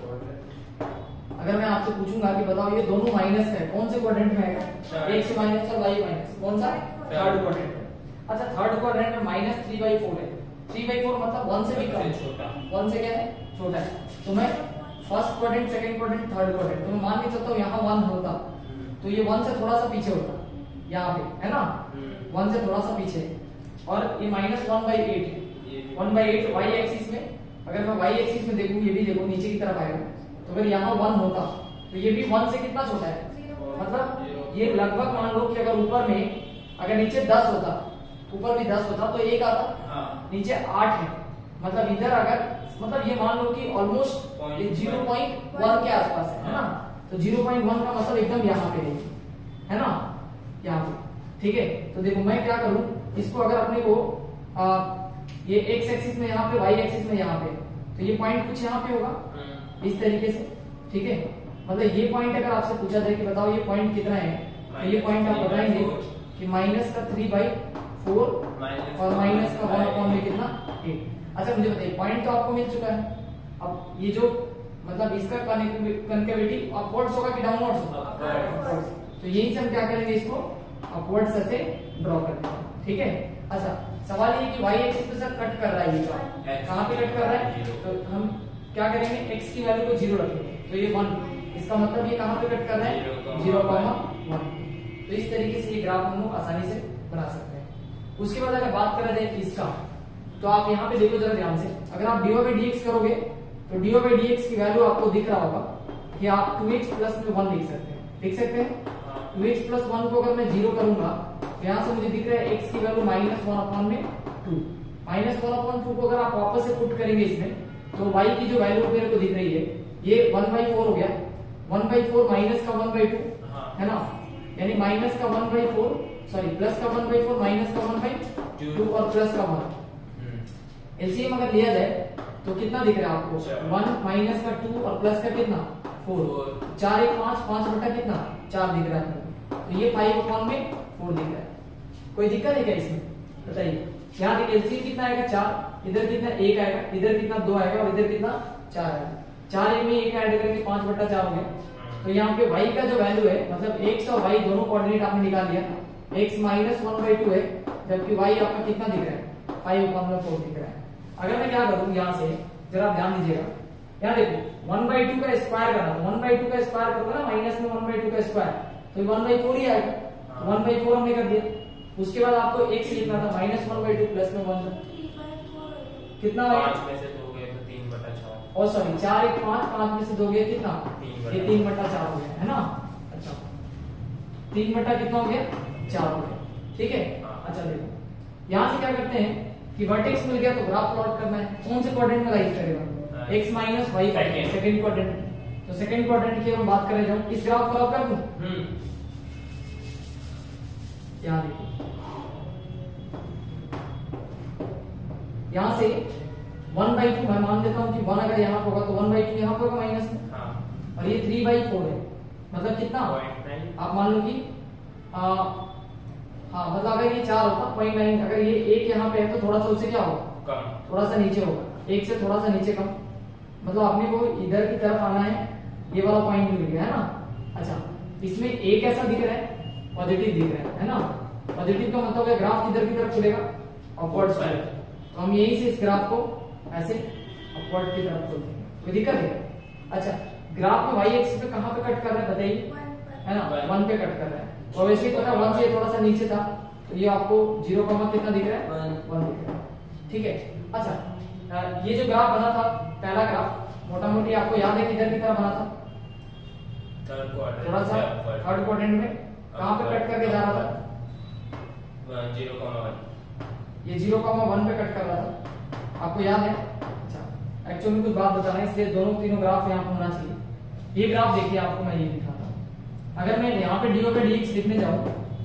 अगर मैं आपसे पूछूंगा कि बताओ ये दोनों माइनस है, कौन से क्वाड्रेंट में आएगा, एक्स माइनस और वाई माइनस, कौन सा थर्ड क्वाड्रेंट में। अच्छा थर्ड क्वाड्रेंट में माइनस थ्री बाई फोर है, थ्री बाई फोर मतलब वन से भी कम छोटा, वन से क्या है छोटा है। तो मैं first quadrant second quadrant third quadrant, तो मैं मान के चलता हूँ यहाँ वन होता तो ये वन से थोड़ा सा पीछे होता यहाँ पे, है ना, वन से थोड़ा सा पीछे, और ये minus one by eight, one by eight y axis में। अगर मैं वाई एक्सिस में देखूं, ये भी देखो नीचे की तरफ आएगा, तो अगर यहाँ वन होता तो ये भी वन से कितना छोटा है, मतलब ये लगभग मान लो कि अगर ऊपर में अगर नीचे दस होता, ऊपर भी दस होता तो एक आता, नीचे आठ है, मतलब इधर अगर मतलब ये मान लो कि ऑलमोस्ट ये जीरो पॉइंट वन के आसपास है, है ना। तो जीरो पॉइंट वन का मतलब एकदम यहाँ पे है ना, यहाँ पे, ठीक है। तो देखो मैं क्या करूं, इसको अगर अपने को आ, ये एक्स एक्सिस में यहाँ पे वाई एक्सिस में यहाँ पे, तो ये पॉइंट कुछ यहाँ पे होगा इस तरीके से, ठीक है। मतलब ये पॉइंट अगर आपसे पूछा जाए कि बताओ ये पॉइंट कितना है, तो ये पॉइंट आप बताएंगे कि माइनस का थ्री बाई फोर और माइनस का वन अपॉन में कितना एट। अच्छा मुझे बताइए पॉइंट तो आपको मिल चुका है, अब ये जो मतलब इसका कनकेविटी अपवर्ड्स होगा कि डाउनवर्ड्स होगा, तो यही से हम क्या करेंगे, इसको अपवर्ड से ड्रॉ करते हैं, ठीक है। अच्छा सवाल ये कि वाई एक्सिस पे सर कट कर रहा है, ये कहाँ पे कट कर रहा है, तो हम क्या करेंगे, एक्स की वैल्यू को जीरो रखेंगे, तो ये वन, इसका मतलब ये कहाँ पे कट कर रहा है, जीरो कॉमा वन। तो इस तरीके से ये ग्राफ हम लोग आसानी से बना सकते हैं। उसके बाद अगर बात करा जाए इसका, तो आप यहाँ पे देखो जरा ध्यान से, अगर आप डी बाई डी एक्स करोगे तो डी बाई डी एक्स की वैल्यू आपको दिख रहा होगा कि आप टू एक्स प्लस में वन लिख सकते हैं, लिख सकते हैं। टू एक्स प्लस वन को अगर मैं जीरो करूंगा तो यहाँ से मुझे दिख रहा है एक्स की वैल्यू माइनस वन अपॉन में two, minus one upon two को अगर आप वापस से पुट करेंगे इसमें, तो वाई की जो वैल्यू मेरे को दिख रही है ये वन बाई फोर हो गया, वन बाई फोर माइनस का वन बाई टू, है ना, यानी माइनस का one by four sorry plus का वन बाई फोर माइनस का वन बाई टू और प्लस का वन। एलसीएम अगर लिया जाए तो कितना दिख रहा है आपको, वन माइनस का टू और प्लस का कितना फोर, चार एक पांच, पांच बटा कितना चार दिख रहा है, तो ये फाइव अपॉन में फोर दिख रहा है। कोई दिक्कत है क्या इसमें, बताइए। यहाँ देखिए एलसीएम कितना आएगा चार, इधर कितना एक आएगा, इधर कितना दो आएगा और इधर कितना चार आएगा, चार एक में एक ऐड करके पांच बटा चार हो गया। तो यहाँ पे y का जो वैल्यू है, मतलब x और y दोनों कोऑर्डिनेट आपने निकाल दिया, x minus one by two है, जबकि y आपका कितना दिख रहा है, फाइव अपॉन में फोर दिख रहा है। अगर मैं क्या करूँ यहाँ से जरा ध्यान दीजिएगा, यहाँ देखो वन बाई टू का स्क्वायर करना, वन बाई टू का स्क्वायर करोगे ना माइनस में वन बाई टू का स्क्वायर, तो वन बाई फोर ही आएगा, वन बाई फोर हमने कर दिया। उसके बाद आपको x लिखना था minus one by two plus में वन, कितना पांच में से दो गए तो तीन बटा चार, और सॉरी चार एक पांच, पांच में से दो गए कितना, ये तीन बटा चार हो गया, है ना। अच्छा तीन बटा कितना हो गया, चार हो गया, ठीक है। अच्छा देखो यहाँ से क्या करते हैं कि वर्टेक्स मिल गया तो ग्राफ प्लॉट करना है, कौन से क्वाड्रेंट में लाइज करेगा, x minus y second quadrant. तो सेकंड क्वाड्रेंट की हम बात करें जाऊं, इस ग्राफ को आप कर दूं, यहाँ देखिए, यहाँ से वन बाई टू मैं मान लेता हूँ कि वन अगर यहाँ होगा तो वन बाई टू यहाँ पे होगा माइनस में, हाँ और ये थ्री बाई फोर है, मतलब कितना पॉइंट नाइन आप मान लो कि आ, हाँ मतलब अगर ये चार होता पॉइंट नाइन, अगर ये एक यहाँ पे है तो थोड़ा सा उससे क्या होगा, कम, थोड़ा सा नीचे होगा, एक से थोड़ा सा नीचे कम, मतलब आपने को इधर की तरफ आना है, ये वाला पॉइंट मिल गया है ना। अच्छा इसमें एक ऐसा दिख रहा है पॉजिटिव दिख रहा है है ना, पॉजिटिव का मतलब है ग्राफ किधर की तरफ खुलेगा, अपवर्ड साइड, तो हम यही से इस ग्राफ को ऐसे अपवर्ड की तरफ खोलते हैं, कोई दिक्कत है। अच्छा ग्राफ में वाई एक्सिस पे कहां पे कट कर रहा है बताइए, है ना वन पे कट कर रहा है, तो वैसे ही पता वन से थोड़ा सा नीचे था तो ये आपको जीरो कॉमा कितना दिख रहा है, वन दिख रहा है, ठीक है। अच्छा ये जो ग्राफ बना था पहला ग्राफ मोटा मोटी आपको याद है किधर की तरफ बना था, थर्ड क्वाड्रेंट थोड़ा सा थर्ड क्वाड्रेंट में कहां पे कट करके जा रहा था, जीरो कॉमा वन, ये जीरो कॉमा वन पे कट कर रहा था, आपको याद है। अच्छा एक्चुअली में कुछ बात बताना है, इसलिए दोनों तीनों ग्राफ यहाँ पे होना चाहिए। ये ग्राफ देखिए आपको मैं ये दिखाता हूँ, अगर मैं यहाँ पे डी पे डी एक्स लिखने जाऊँ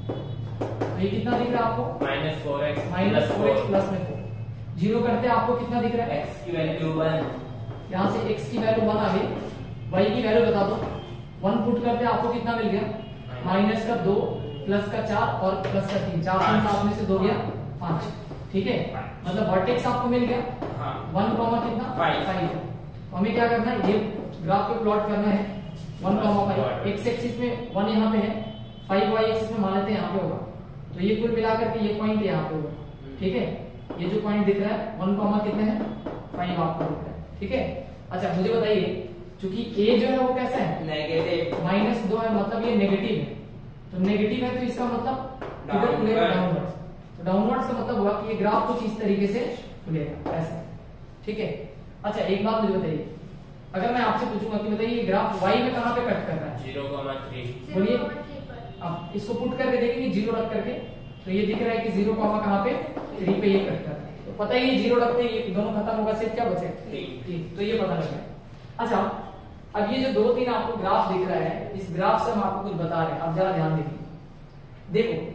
तो ये कितना दिख रहा है आपको, minus four x minus four x plus में फोर, जीरो करते आपको कितना दिख रहा है, एक्स की वैल्यू वन, यहाँ से एक्स की वैल्यू वन आ गई, वाई की वैल्यू बता दो, वन पुट करते आपको कितना मिल गया, माइनस का दो प्लस का चार और प्लस का तीन, चार तीन सात में से दो गया पांच, ठीक है, मतलब वर्टेक्स आपको मिल गया हाँ वन कॉमा कितना फाइव, फाइव, तो हमें क्या करना है ये ग्राफ पे प्लॉट करना है one comma five, x axis में वन यहाँ पे है, फाइव वाई एक्सिस में मान लेते हैं यहाँ पे होगा, तो ये कुल मिलाकर के ये पॉइंट यहाँ पे होगा, ठीक है, ये जो पॉइंट दिख रहा है वन कॉमा कितने हैं फाइव आपको दिख रहा है, ठीक है। अच्छा मुझे बताइए क्योंकि ए जो है वो कैसा है नेगेटिव, माइनस दो है, मतलब ये नेगेटिव है, तो नेगेटिव है तो इसका मतलब किधर खुलेगा, डाउनवर्ड, तो डाउनवर्ड का मतलब हुआ कि ये ग्राफ कुछ इस तरीके से खुलेगा ऐसा, ठीक है। अच्छा एक बात मुझे बताइए, अगर मैं आपसे पूछूंगा कि बताइए ये ग्राफ वाई में कहां पे कट कर रहा है, जीरो कॉमा थ्री, बोलिए अब इसको पुट करके देखेंगे जीरो रख करके, तो ये दिख रहा है कि जीरो कॉमा कहां पे थ्री पे ये कट कर रहा है, तो पता ही ये जीरो रखते ये दोनों खत्म होगा, सिर्फ क्या बचे तीन, तो ये पता लग गया। अच्छा अब ये जो दो तीन आपको ग्राफ दिख रहा है, इस ग्राफ से हम आपको कुछ बता रहे हैं, आप जरा ध्यान देखिए।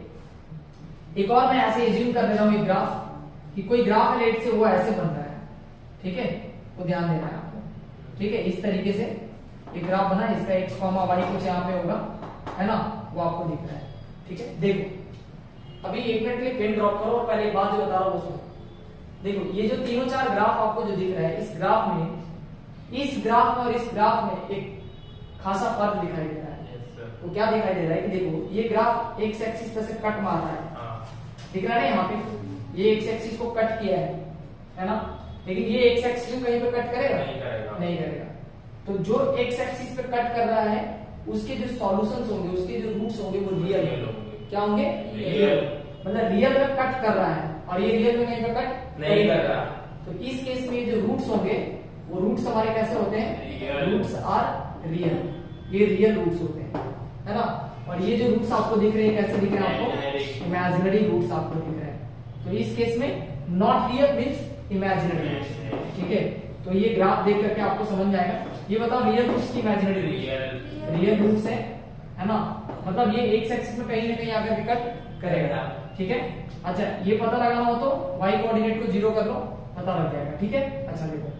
देखो एक और मैं ऐसे एज्यूम कर लेता हूं एक ग्राफ कि कोई ग्राफ है लेट से वो ऐसे बन रहा है, ठीक है, वो ध्यान देना है आपको, ठीक है, इस तरीके से एक ग्राफ बना, इसका एक्स कॉमा वाई कुछ यहाँ पे होगा, है ना, वो आपको दिख रहा है, ठीक है। देखो अभी एक मिनट के लिए पेन ड्रॉप करो और पहले एक बात जो बता रहा हूं वो सुनो। देखो ये जो तीनों चार ग्राफ आपको जो दिख रहा है, इस ग्राफ में इस ग्राफ में और इस ग्राफ में एक खासा फर्क दिखाई दे रहा है, तो क्या दिखाई दे रहा है कि देखो ये ग्राफ एक्स एक्सिस पे से कट मार रहा है, दिख रहा है ना यहाँ पे, ये एक्स एक्सिस को कट किया है है ना, लेकिन ये एक्स एक्सिस को कहीं पे कट करेगा नहीं करेगा, नहीं करेगा, तो जो एक्स एक्सिस पे कट कर रहा है उसके जो सॉल्यूशंस होंगे, उसके जो रूट्स होंगे वो रियल होंगे, क्या होंगे रियल, मतलब रियल में कट कर रहा है और ये रियल में कहीं पे कट नहीं कर रहा, तो इस केस में जो रूट्स होंगे वो रूट्स हमारे कैसे होते हैं, रूट्स आर रियल, ये रियल रूट्स होते हैं, है ना, और ये जो रूट्स आपको दिख रहे हैं कैसे दिख रहे हैं आपको, इमेजिनरी रूट्स आपको दिख रहे हैं, तो इस केस में नॉट रियल मींस इमेजिनरी, ठीक है, तो ये ग्राफ देख करके आपको समझ जाएगा। ये बताओ रियल रूट्स की इमेजिनरी रूट्स, रियल रूट्स है, है ना, मतलब ये एक्स एक्सिस में कहीं ना कहीं आकर के कट करेगा, ठीक है। अच्छा ये पता लगाना हो तो वाई कोऑर्डिनेट को जीरो कर लो, पता लग जाएगा, ठीक है। अच्छा देखो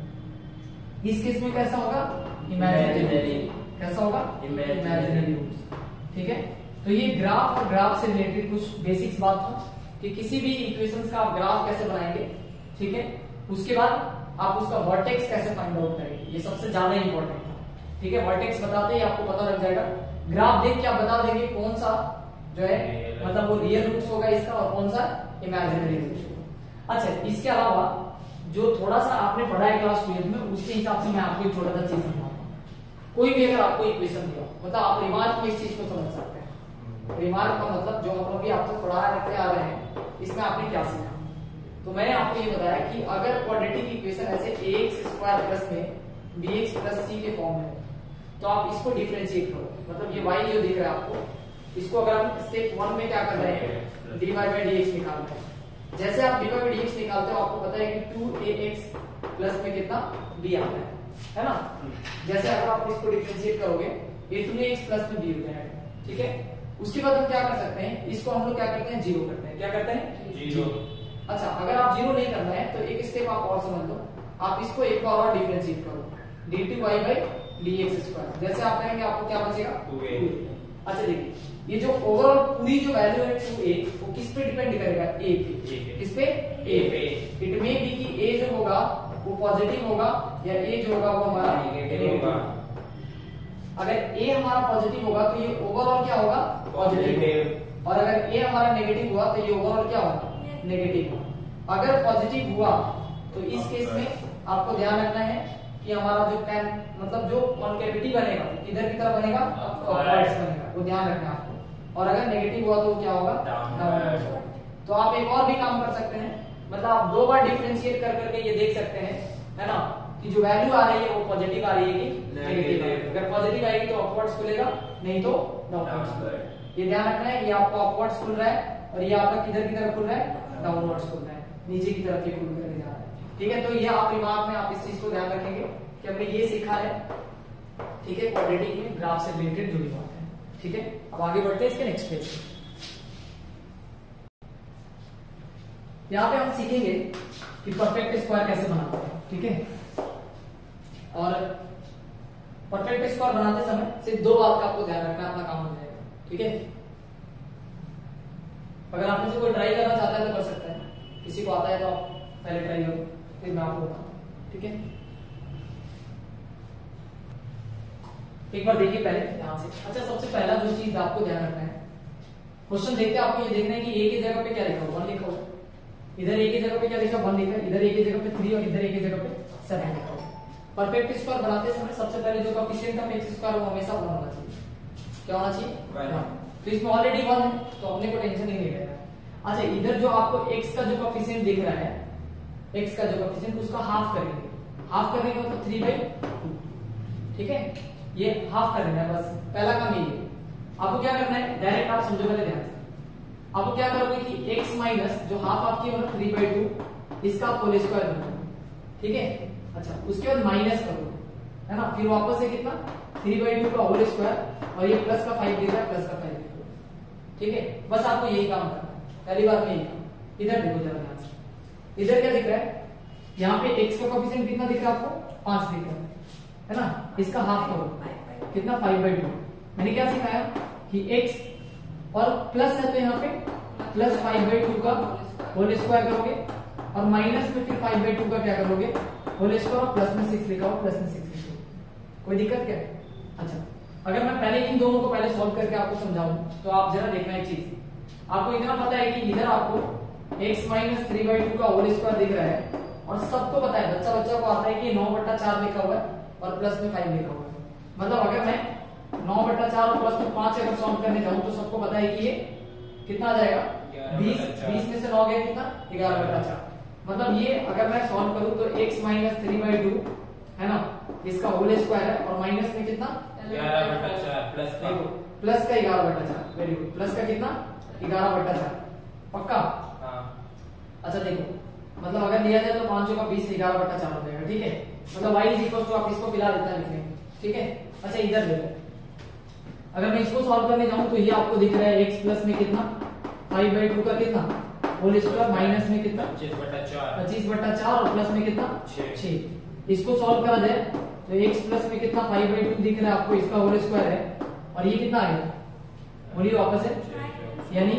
इस केस में कैसा होगा, इमेजिनरी, कैसा होगा इमेजिनरी रूट्स, ठीक है। तो ये ग्राफ और ग्राफ से रिलेटेड कुछ बेसिक्स बात था कि किसी भी इक्वेशंस का आप ग्राफ कैसे बनाएंगे, ठीक है, उसके बाद आप उसका वर्टेक्स कैसे फाइंड आउट करेंगे, ये सबसे ज्यादा इंपॉर्टेंट था, ठीक है। वर्टेक्स बताते ही आपको पता लग जाएगा, ग्राफ देख के आप बता देंगे कौन सा जो है मतलब वो रियल रूट्स होगा इसका और कौन सा इमेजिनरी रूट्स होगा। अच्छा इसके अलावा जो थोड़ा सा आपने पढ़ा है क्लास ट्वेल्थ में, उसके हिसाब से मैं आपको एक छोटा सा चीज समझाऊंगा। कोई भी अगर आपको इक्वेशन दिया मतलब आप रिमार्क में इस चीज को समझ सकते हैं, रिमार्क का मतलब जो हम अभी आप तक पढ़ा रखते आ रहे हैं, इसमें आपने क्या सीखा, तो मैंने आपको ये बताया कि अगर क्वाड्रेटिक इक्वेशन ऐसे एक्स स्क्वायर प्लस में बी एक्स प्लस सी के फॉर्म में तो आप इसको डिफरेंशिएट करो, मतलब ये y जो दिख रहा है आपको, इसको अगर हम स्टेप वन में क्या कर रहे हैं, dy बाई डी एक्स निकाल रहे हैं। जैसे आप dy बाई डी एक्स निकालते हो आपको पता है कि टू ए एक्स प्लस में कितना b आता है, है ना। जैसे अगर आप इसको डिफरेंशिएट करोगे ये टू ए एक्स प्लस में b हो जाएगा, ठीक है। उसके बाद हम क्या कर सकते हैं, इसको हम लोग क्या करते हैं, जीरो करते हैं, क्या करते हैं, जीरो। अच्छा अगर आप जीरो नहीं करना है तो एक स्टेप आप और समझ लो, आप इसको एक बार और डिफरेंशिएट करो, d two y by d x square. जैसे आप करेंगे आपको क्या बचेगा टू ए। अच्छा देखिए ये जो ओवरऑल पूरी जो वैल्यू है टू ए वो किस पे डिपेंड करेगा, ए पे। ए पे। किस पे, ए पे। इट मे बी कि ए जो होगा वो पॉजिटिव होगा या ए जो होगा वो हमारा नेगेटिव होगा। अगर ए हमारा पॉजिटिव होगा तो ये ओवरऑल क्या होगा, पॉजिटिव। और अगर ए हमारा नेगेटिव हुआ तो ये ओवरऑल क्या होगा, नेगेटिव होगा। अगर पॉजिटिव हुआ तो इस केस में आपको ध्यान रखना है कि हमारा जो टेन मतलब जो कॉन्केविटी बनेगा किधर की तरफ बनेगा, अपवर्ड्स बनेगा, वो ध्यान रखना है आपको। और अगर नेगेटिव हुआ तो क्या होगा, डाउनवर्ड्स होगा। तो आप एक और भी काम कर सकते हैं, मतलब आप दो बार डिफरेंशिएट कर करके ये देख सकते हैं, है ना, कि जो वैल्यू आ रही है वो पॉजिटिव आ रही है कि नेगेटिव आ रही है। अगर पॉजिटिव आएगी तो अपवर्ड्स खुलेगा, नहीं तो डाउनवर्ड्स खुलेगा। ये ध्यान रखना है, ये आपको अपवर्ड्स खुल रहा है और ये आपका किधर की तरफ खुल रहा है, डाउनवर्ड्स खुल रहा है, नीचे की तरफ ये खुल करके जा रहा है। ठीक है, तो ये आप दिमाग में आप इस चीज को ध्यान रखेंगे कि हमने ये सीखा है, ठीक है, क्वाड्रेटिक में ग्राफ से रिलेटेड जुड़ी बात है। ठीक है, अब आगे बढ़ते हैं इसके नेक्स्ट पेज। यहाँ पे हम सीखेंगे कि परफेक्ट स्क्वायर कैसे बनाते हैं। ठीक है, और परफेक्ट स्क्वायर बनाते समय सिर्फ दो बात का आपको ध्यान रखना, अपना काम हो जाएगा। ठीक है, अगर आप में से कोई ट्राई करना चाहता है तो कर सकता है, किसी को आता है तो आप पहले ट्राई करो, फिर मैं आपको बताऊं। ठीक है, एक बार देखिए पहले ध्यान से। अच्छा, सबसे पहला जो चीज आपको ध्यान रखना है, क्वेश्चन देखते हैं आपको ये देखना है कि ए की जगह पे क्या लिखा हुआ, वन लिखा हुआ, इधर ए की जगह पे क्या लिखा, वन लिखा है, इधर ए की जगह पे थ्री और इधर ए की जगह पे सेवन लिखा हुआ। परफेक्ट स्क्वायर बनाते समय सबसे पहले जो कोएफिशिएंट ऑफ एक्स स्क्वायर वो हमेशा वन होना चाहिए। क्या होना चाहिए, वन। तो इसमें ऑलरेडी वन है तो हमने को टेंशन ही नहीं लेना है। अच्छा, इधर जो आपको x का जो कोएफिशिएंट दिख रहा है, x का जो कोएफिशिएंट उसका हाफ करेंगे, हाफ करने का मतलब थ्री बाई टू। ठीक है, ये हाफ कर देना है, बस पहला काम ये है। आपको क्या करना है, डायरेक्ट आप समझो पहले ध्यान से। आपको क्या करोगे कि x माइनस जो हाफ आपकी होगा थ्री बाई टू, इसका होल स्क्वायर करोगे। ठीक है, अच्छा उसके बाद माइनस करोगे, है ना, फिर वापस से कितना थ्री बाई टू का होल स्क्वायर और ये प्लस का फाइव दिख रहा है, प्लस का फाइव दिख रहा है। ठीक है, बस आपको यही काम करना है, पहली बार में यही काम। इधर देखो जरा ध्यान से, इधर क्या दिख रहा है, यहाँ पे x का कोएफिशिएंट कितना दिख रहा है आपको, पांच दिख रहा है, है ना, इसका हाफ करो कितना, फाइव बाई टू। मैंने क्या सिखाया कि x और प्लस है तो यहाँ पे प्लस फाइव बाई टू का होल स्क्वायर करोगे और माइनस में फिर फाइव बाई टू का क्या करोगे, होल स्क्वायर और प्लस में सिक्स लिखा हो, प्लस में सिक्स लिखो। कोई दिक्कत क्या है? अच्छा, अगर मैं पहले इन दोनों को पहले सॉल्व करके आपको समझाऊं तो आप जरा देखना एक चीज, आपको इतना पता है कि इधर आपको x minus three by two का होल स्क्वायर दिख रहा है और सबको पता है, बच्चा बच्चा को आता है कि नौ बट्टा चार लिखा हुआ है और प्लस में फाइव लिखा हुआ है। मतलब अगर मैं नौ बट्टा चार और प्लस में पांच अगर सॉल्व करने जाऊं तो सबको पता है कि ये कितना आ जाएगा, बीस। बीस में से नौ गया कितना, ग्यारह बट्टा चार। मतलब ये अगर मैं सॉल्व करूं तो x minus three by two है ना, इसका होल स्क्वायर है और माइनस में कितना, ग्यारह बटा चार, प्लस का प्लस का ग्यारह बट्टा चार। वेरी गुड, प्लस का कितना, ग्यारह बट्टा चार। पक्का? हाँ। अच्छा देखो, मतलब अगर लिया जाए तो पांचों का बीस, ग्यारह बट्टा चार हो जाएगा। ठीक है, मतलब y इज इक्वल टू, आप इसको फिलहाल इतना लिख लेंगे। ठीक है, अच्छा इधर देखो, अगर मैं इसको सॉल्व करने जाऊं तो ये आपको दिख रहा है x प्लस में कितना, फाइव बाई टू का कितना होल स्क्वायर, माइनस में कितना पच्चीस बटा चार, पच्चीस बट्टा चार और प्लस में कितना छह। छह। इसको सॉल्व करा जाए तो x प्लस में कितना फाइव बाई टू दिख रहा है आपको, इसका होल स्क्वायर है और ये कितना आ गया, बोलिए वापस है, यानी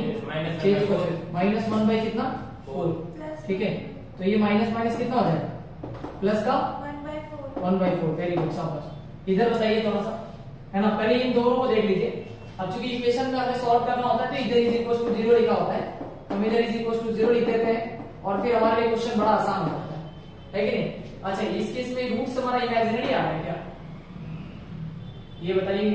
माइनस वन बाई कितना फोर। ठीक है, तो ये माइनस माइनस कितना हो जाएगा, प्लस का one by four. Very good, शाबाश। इधर बताइए थोड़ा सा, है ना, पहले इन दोनों को देख लीजिए। अब चूंकि इक्वेशन में हमें सॉल्व करना होता है तो इधर इज इक्वल टू जीरो लिखा होता है, हम इधर इज इक्वल टू जीरो लिख देते हैं और फिर हमारे लिए क्वेश्चन बड़ा आसान हो जाता है, है कि नहीं। अच्छा, इस केस में रूट्स हमारा इमेजिनरी आ रहा है क्या, ये बताइए।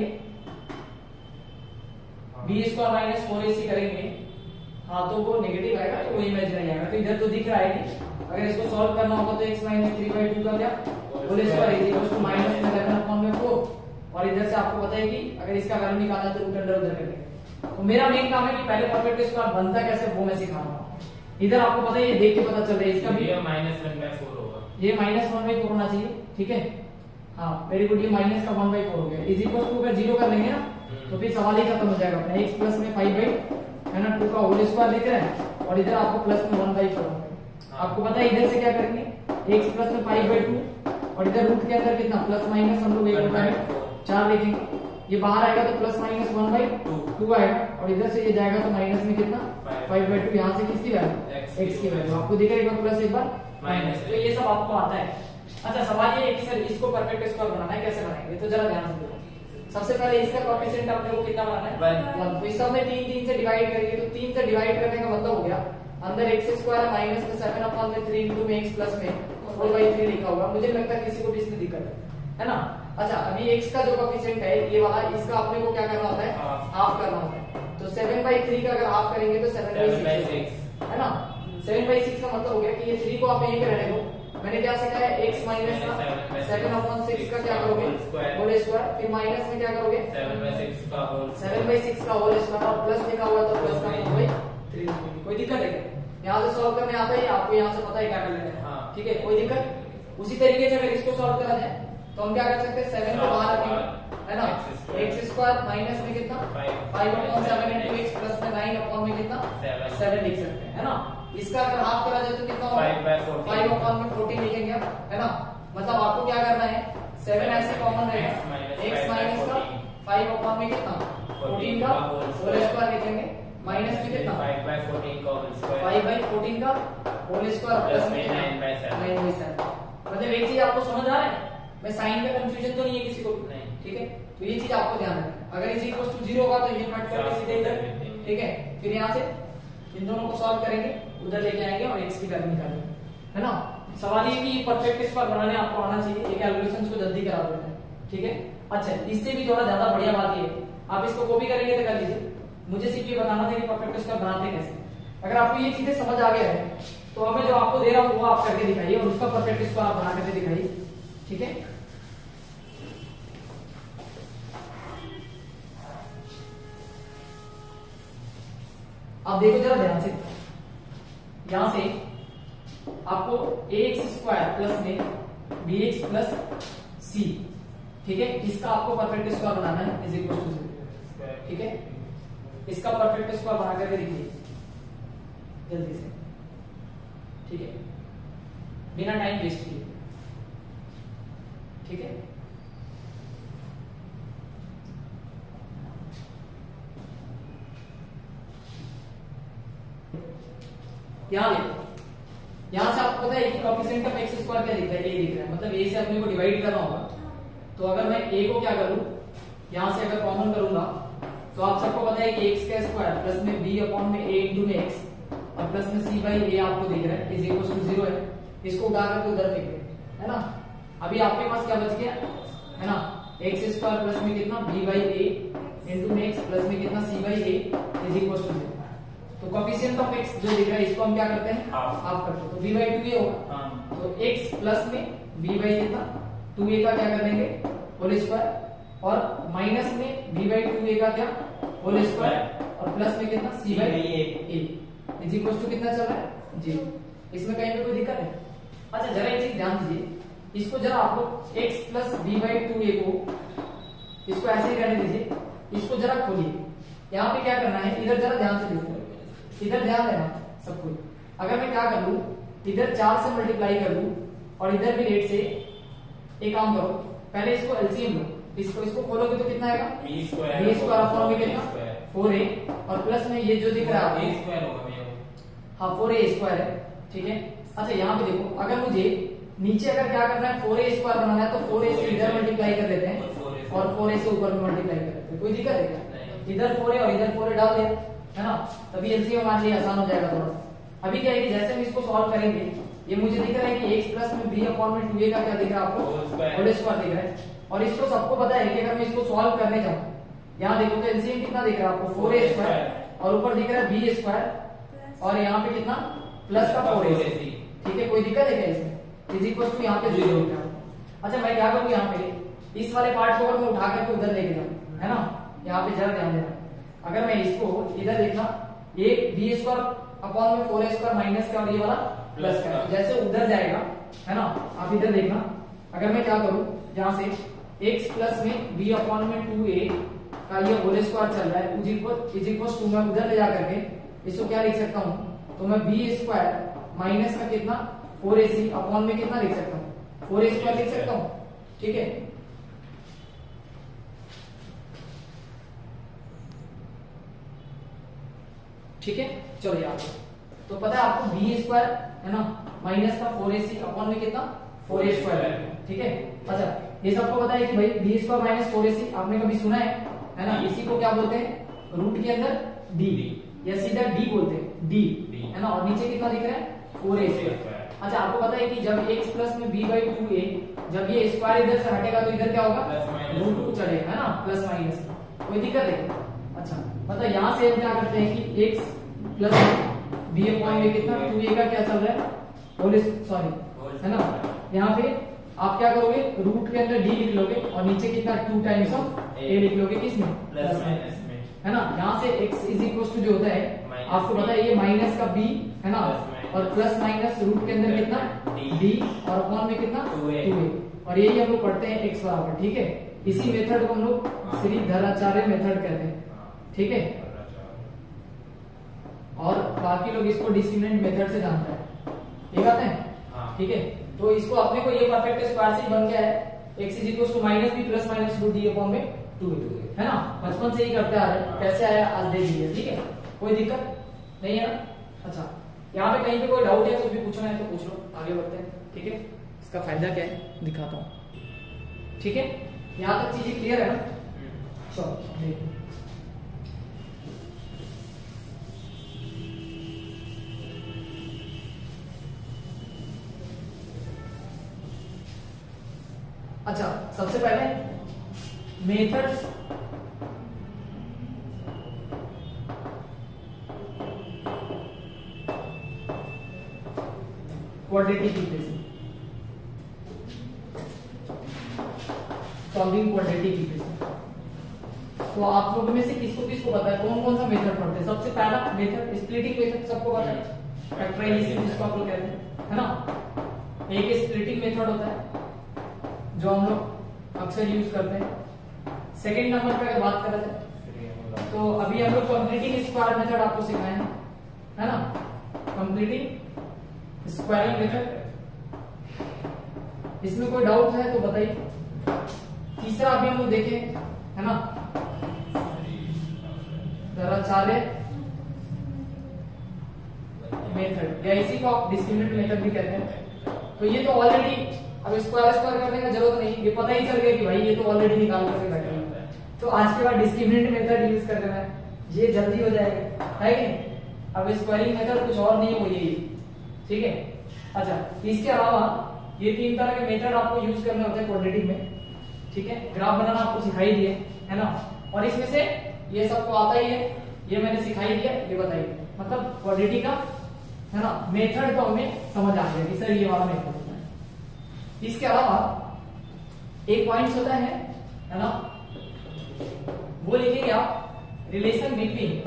B square minus four A C करेंगे, हाँ तो वो नेगेटिव आएगा, वो इमेजिनरी आएगा। तो इधर तो दिख रहा है कि अगर इसको सॉल्व करना होगा तो x minus three by two का क्या whole square is equal to minus eleven upon में फोर, और इधर से आपको पता है कि अगर इसका वैल्यू निकालना तो रूट अंडर उधर कर देंगे। तो मेरा मेन काम है कि पहले परफेक्ट स्क्वायर बनता कैसे वो मैं सिखा रहा हूँ। इधर आपको पता है, ये देख के पता चल रहा है, इसका भी माइनस वन बाई फोर होगा, ये माइनस वन बाई फोर होना चाहिए। ठीक है, हाँ वेरी गुड, ये माइनस का वन बाई फोर हो गया। इज इक्वल टू अगर जीरो कर लेंगे ना तो फिर सवाल ही खत्म हो जाएगा अपना। x प्लस में फाइव बाई है ना टू का होल स्क्वायर दिख रहा है और इधर आपको प्लस में वन बाई फोर होगा। आपको पता है इधर से क्या करेंगे x प्लस में फाइव बाई टू और इधर रूट के अंदर कितना प्लस माइनस हम लोग एक होता है चार लिखेंगे, ये बाहर आएगा तो plus minus one by two आएगा और इधर से ये जाएगा तो माइनस में कितना फाइव बाई टू, यहाँ से किसकी वैल्यू x की वैल्यू आपको दिखेगा एक बार प्लस एक बार माइनस, तो ये सब आपको आता है। अच्छा सवाल ये है कि सर इसको परफेक्ट स्क्वायर बनाना है, कैसे बनाएंगे, तो जरा ध्यान से देखो। सबसे पहले इसका कोएफिशिएंट अपने को कितना बनाना है वन, तो इस सब में तीन तीन से डिवाइड करेंगे, तो तीन से डिवाइड करने का मतलब हो गया अंदर एक्स स्क्वायर माइनस में सेवन अपॉन में थ्री इंटू में एक्स प्लस में फोर बाई थ्री लिखा होगा, मुझे लगता है किसी को भी इसमें दिक्कत है है ना। अच्छा अभी x का जो कोएफिशिएंट है ये वाला, इसका अपने को क्या करना होता है हाफ करना होता है, तो सेवन बाई थ्री का अगर हाफ करेंगे तो सेवन बाई सिक्स है ना। सेवन बाई सिक्स का मतलब हो गया कि ये थ्री को आप यहीं पे रहने दो, मैंने क्या सिखाया x माइनस का सेवन अपॉन सिक्स का क्या करोगे होल स्क्वायर, फिर माइनस में क्या करोगे सेवन बाई सिक्स का होल सेवन बाई सिक्स का होल स्क्वायर और प्लस लिखा हुआ तो प्लस का होल बाई थ्री। कोई दिक्कत है क्या, यहाँ से सॉल्व करने आता है आपको, यहाँ से पता है क्या कर लेना है, ठीक है कोई दिक्कत। उसी तरीके से अगर इसको सॉल्व करा जाए तो हम क्या कर सकते हैं सेवन को बाहर रखेंगे है ना, एक्स स्क्वायर माइनस में कितना five upon seven into X plus में नाइन अपॉन में कितना सेवन लिख सकते हैं है ना। इसका अगर हाफ करा जाए तो कितना होगा फाइव अपॉन में फोर्टीन लिखेंगे है ना। मतलब आपको क्या करना है सेवन ऐसे कॉमन रहेगा, एक्स माइनस का फाइव अपॉन में कितना फोर्टीन का होल स्क्वायर लिखेंगे, माइनस में कितना फाइव बाई फोर्टीन का whole square five by fourteen का होल स्क्वायर प्लस में नाइन बाई सेवन। मतलब एक चीज आपको समझ आ रहा है, मैं साइन का कंफ्यूजन तो नहीं है किसी को नहीं, ठीक है तो ये चीज आपको ध्यान रखना है। अगर इज इक्वल टू जीरो होगा तो ये कट करके सीधे इधर, ठीक है फिर यहाँ से इन दोनों को सॉल्व करेंगे, उधर लेके आएंगे और x की वैल्यू निकालेंगे है ना। सवाल ये कि परफेक्ट स्क्वायर बनाने आपको आना चाहिए, ये कैलकुलेशंस को जल्दी करा देते हैं, ठीक है। अच्छा इससे भी थोड़ा ज्यादा बढ़िया बात ये है, आप इसको कॉपी करेंगे तो कर लीजिए, मुझे सिर्फ ये बताना था कि परफेक्ट स्क्वायर बनाते कैसे। अगर आपको ये चीजें समझ आ गया है तो हमें जो आपको दे रहा हूँ वो आप करके दिखाइए और उसका परफेक्ट स्क्वायर आप बना करके दिखाइए, ठीक है। आप देखो जरा ध्यान से, यहां से आपको ax स्क्वायर प्लस में bx प्लस c, ठीक है इसका आपको परफेक्ट स्क्वायर बनाना है इज इक्वल टू जीरो, ठीक है। इसका परफेक्ट स्क्वायर बना करके देखिए जल्दी से, ठीक है बिना टाइम वेस्ट किए, ठीक है। यहाँ देखो, यहाँ से आपको पता है कि कोएफिशिएंट ऑफ एक्स स्क्वायर क्या दिख रहा है, ए दिख रहा है, मतलब ए से अपने को डिवाइड करना होगा। तो अगर मैं ए को क्या करूं, यहाँ से अगर कॉमन करूंगा तो आप सबको पता है कि एक्स का स्क्वायर प्लस में बी अपॉन में ए इंटू में एक्स और प्लस में सी बाई ए आपको दिख रहा है इज इक्वल टू जीरो है, इसको उठा करके उधर फेंक दे है ना। अभी आपके पास क्या बच गया है ना, एक्स स्क्वायर प्लस में कितना बी बाई ए इंटू में एक्स प्लस में कितना C by A is equal to zero. तो कोएफिशिएंट ऑफ x जो दिख रहा है इसको हम क्या करते हैं हाफ करते हैं, तो b बाई टू ये होगा, तो x प्लस में b बाई कितना टू ए का क्या कर देंगे होल स्क्वायर और माइनस में b बाई टू ए का क्या होल स्क्वायर और प्लस में कितना c by A is equal to कितना चल रहा है जीरो। इसमें कहीं पे कोई दिक्कत है? अच्छा जरा एक चीज ध्यान दीजिए, इसको जरा आप लोग x plus B by two A को इसको ऐसे ही रहने दीजिए, इसको जरा खोलिए। यहाँ पे क्या करना है, इधर जरा ध्यान से देखो, इधर ध्यान देना सब कुछ। अगर मैं क्या कर लूं, इधर चार से मल्टीप्लाई कर लूं और इधर भी रेट से, एक काम करो पहले इसको एलसीएम लो, इसको इसको खोलोगे तो कितना आएगा B square B square upon में कितना फोर ए और प्लस में ये जो दिख रहा है ए स्क्वायर होगा भैया, हाँ फोर ए स्क्वायर है, ठीक है। अच्छा यहाँ पे देखो, अगर मुझे नीचे अगर क्या करना है फोर ए स्क्वायर बनाना है तो फोर ए से इधर मल्टीप्लाई कर देते हैं और फोर ए से ऊपर में मल्टीप्लाई कर देते हैं, कोई दिक्कत है क्या? इधर फोर ए और इधर फोर ए डाल दिया है ना, तभी एलसीएम हमारे लिए आसान हो जाएगा थोड़ा सा। अभी क्या है कि जैसे हम इसको सॉल्व करेंगे, ये मुझे दिख रहा है कि x प्लस में b अपॉन में टू ए का क्या दिख रहा है आपको होल स्क्वायर दिख रहा है, और इसको सबको पता है कि अगर मैं इसको सॉल्व करने जाऊं, यहाँ देखो तो एलसीएम कितना दिख रहा है आपको फोर ए स्क्वायर और ऊपर दिख रहा है बी स्क्वायर और यहाँ पे कितना प्लस का फोर ए, ठीक है कोई दिक्कत है क्या इसमें, इज इक्वल टू यहाँ पे जीरो। अच्छा मैं क्या करूँ, यहाँ पे इस वाले पार्ट को अगर मैं उठा करके उधर लेके जाऊँ है ना, यहाँ पे जरा ध्यान देना, अगर मैं इसको इधर देखना ये बी स्क्वायर अपॉन में फोर ए स्क्वायर माइनस का और ये वाला प्लस का, जैसे उधर जाएगा है ना, आप इधर देखना अगर मैं क्या करूं, जहां से x प्लस में b अपॉन में टू ए का ये होल स्क्वायर चल रहा है is equal is equal to मैं उधर ले जा करके इसको क्या लिख सकता हूं, तो मैं बी स्क्वायर माइनस का कितना फोर ए सी अपॉन में कितना लिख सकता हूँ फोर ए स्क्वायर लिख सकता हूँ, ठीक है। ठीक है, चलो यार तो पता है आपको बी स्क्वायर है ना माइनस का फोर ए सी अपॉन में कितना फोर ए स्क्वायर, ठीक है। अच्छा ये सबको पता है कि भाई B square minus four A C आपने कभी सुना है है ना, इसी को क्या बोलते हैं रूट के अंदर डी या सीधा डी बोलते हैं डी है ना, और नीचे कितना लिख रहे हैं फोर ए स्क्वायर। अच्छा आपको पता है कि जब x प्लस में b बाई टू ए, जब ये स्क्वायर इधर से हटेगा तो इधर क्या होगा रूट टू चढ़ेगा है ना, प्लस माइनस, कोई दिक्कत है। अच्छा मतलब यहाँ से हम क्या करते हैं कि x प्लस बी अपॉन में कितना टू ए का क्या चल रहा है होल सॉरी है ना, यहाँ पे आप क्या करोगे रूट के अंदर d लिख लोगे और नीचे कितना टू टाइम्स ऑफ a लिख लोगे, किसमें प्लस माइनस में है ना। यहाँ से x इज इक्वल टू जो होता है आपको पता है ये माइनस का b है ना, और प्लस माइनस रूट के अंदर कितना d और अपॉन में कितना टू ए, और यही हम लोग पढ़ते हैं x बराबर, ठीक है। इसी मेथड को हम लोग श्रीधराचार्य मेथड कहते हैं, ठीक है। और बाकी लोग इसको डिस्क्रिमिनेंट मेथड से जानते हैं, ये बात है, ठीक है। तो इसको अपने को ये परफेक्ट स्क्वायर से बन गया है x is equal to minus B plus minus root D upon में टू है ना, बचपन से ही करते आ रहे हैं, कैसे आया आज देख लीजिए, ठीक है, कोई दिक्कत नहीं है ना। अच्छा यहाँ पे कहीं पे कोई डाउट है कुछ भी पूछना है तो पूछ लो, आगे बढ़ते हैं, ठीक है। इसका फायदा क्या है दिखाता हूँ, ठीक है। यहाँ तक चीजें क्लियर है ना, चलो देखो। अच्छा सबसे पहले methods quadratic equation, solving quadratic equation. तो आप लोगों में से किसको किसको पता है कौन कौन सा मेथड पढ़ते हैं। सबसे पहला मेथड स्प्लिटिंग मेथड सबको पता है, फैक्टराइजेशन जिसको आप लोग कहते हैं है ना। एक स्प्लिटिंग मेथड होता है जो हम लोग अक्सर यूज करते हैं। सेकंड नंबर पे अगर बात करें जाए तो अभी हम लोग कंप्लीटिंग स्क्वायर मेथड आपको सिखाए हैं है ना, कंप्लीटिंग स्क्वायरिंग मेथड। इसमें कोई डाउट है तो बताइए। तीसरा अभी हम लोग देखें है ना धराचार्य मेथड, या इसी को आप डिस्क्रिमिनेंट मेथड भी कहते हैं। तो ये तो ऑलरेडी अब स्क्वायर स्क्वायर करने का जरूरत नहीं, ये पता ही चल गया कि भाई ये तो ऑलरेडी निकाल करके बैठे हैं, तो आज के बाद डिस्क्रिमिनेंट मेथड यूज कर देना है, ये जल्दी हो जाएगा है कि नहीं। अब स्क्वायरिंग मेथड कुछ और नहीं है, वो यही, ठीक है। अच्छा इसके अलावा ये तीन तरह के मेथड आपको यूज करने होते हैं क्वाड्रेटिक में, ठीक है। ग्राफ बनाना आपको सिखाई दिए है ना, और इसमें से ये सबको आता ही है, ये मैंने सिखाई दिया, ये बताइए मतलब क्वाड्रेटिक का है ना मेथड तो हमें समझ आ गया कि सर ये वाला मेथड होता है। इसके अलावा एक पॉइंट होता है है ना, वो लिखेंगे आप relation between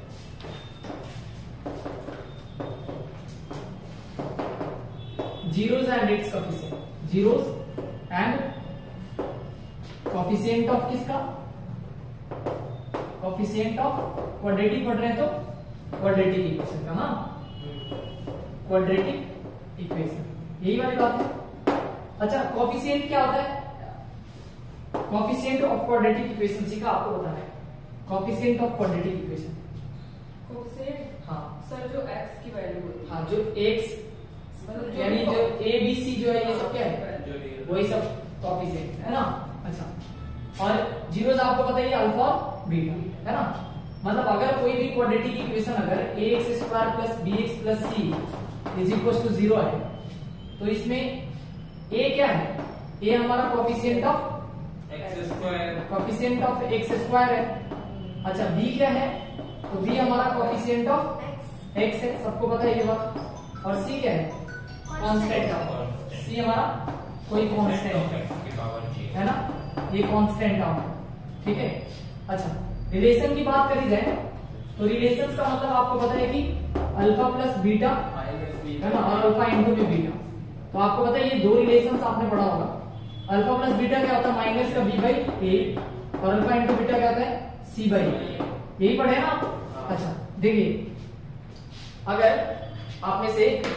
zeros and its coefficient, zeros and coefficient of किसका, कोएफिशिएंट ऑफ क्वाड्रेटिक पढ़ रहे हैं तो क्वाड्रेटिक इक्वेशन का ना, क्वाड्रेटिक इक्वेशन यही वाली बात है। अच्छा कोएफिशिएंट क्या होता है, कोएफिशिएंट ऑफ क्वाड्रेटिक इक्वेशन सीखा आपको बताना है, coefficient of quadratic equation. Coefficient हाँ सर जो x की वैल्यू होती है, हाँ जो x यानी जो ए बी सी जो है ये सब क्या है वही सब कोएफिशिएंट है ना। अच्छा और जीरोस आपको पता ही अल्फा और बीटा है ना, मतलब अगर कोई भी क्वाड्रेटिक इक्वेशन अगर ए x square plus B x plus C is equal to zero है तो इसमें ए क्या है, ए हमारा coefficient of X square, coefficient of X square है। अच्छा बी क्या है, तो बी हमारा कोएफिशिएंट ऑफ एक्स है, सबको पता है ये बात। और सी क्या है, कांस्टेंट टर्म, सी हमारा कोई कांस्टेंट है ना, ये कांस्टेंट टर्म है, ठीक है। अच्छा रिलेशन की बात करी जाए तो रिलेशन का मतलब आपको पता है कि अल्फा प्लस बीटा है ना, और अल्फा इंटू में बीटा। तो आपको पता है ये दो रिलेशंस आपने पढ़ा होगा, अल्फा प्लस बीटा क्या होता है माइनस का बी बाई ए, और अल्फा इंटू बीटा क्या होता है सी बाई ए, यही पढ़े ना आप। अच्छा देखिए अगर आप में से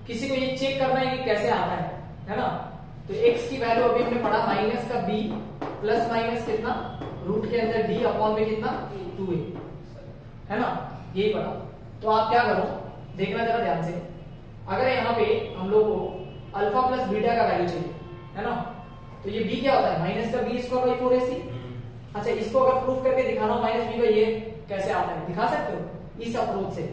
किसी को ये चेक करना है कि कैसे आता है है ना। तो x की वैल्यू अभी हमने पढ़ा माइनस का b प्लस माइनस कितना रूट के अंदर d अपॉन में कितना टू ए है ना, यही पढ़ा। तो आप क्या करो देखना जरा ध्यान से, अगर यहाँ पे हम लोग को अल्फा प्लस बीटा का वैल्यू चाहिए है ना, तो ये b क्या होता है माइनस का B square by four A C. अच्छा इसको अगर प्रूफ करके दिखाना माइनस बी बाई ये कैसे आता है, दिखा सकते हो इस अप्रोच से।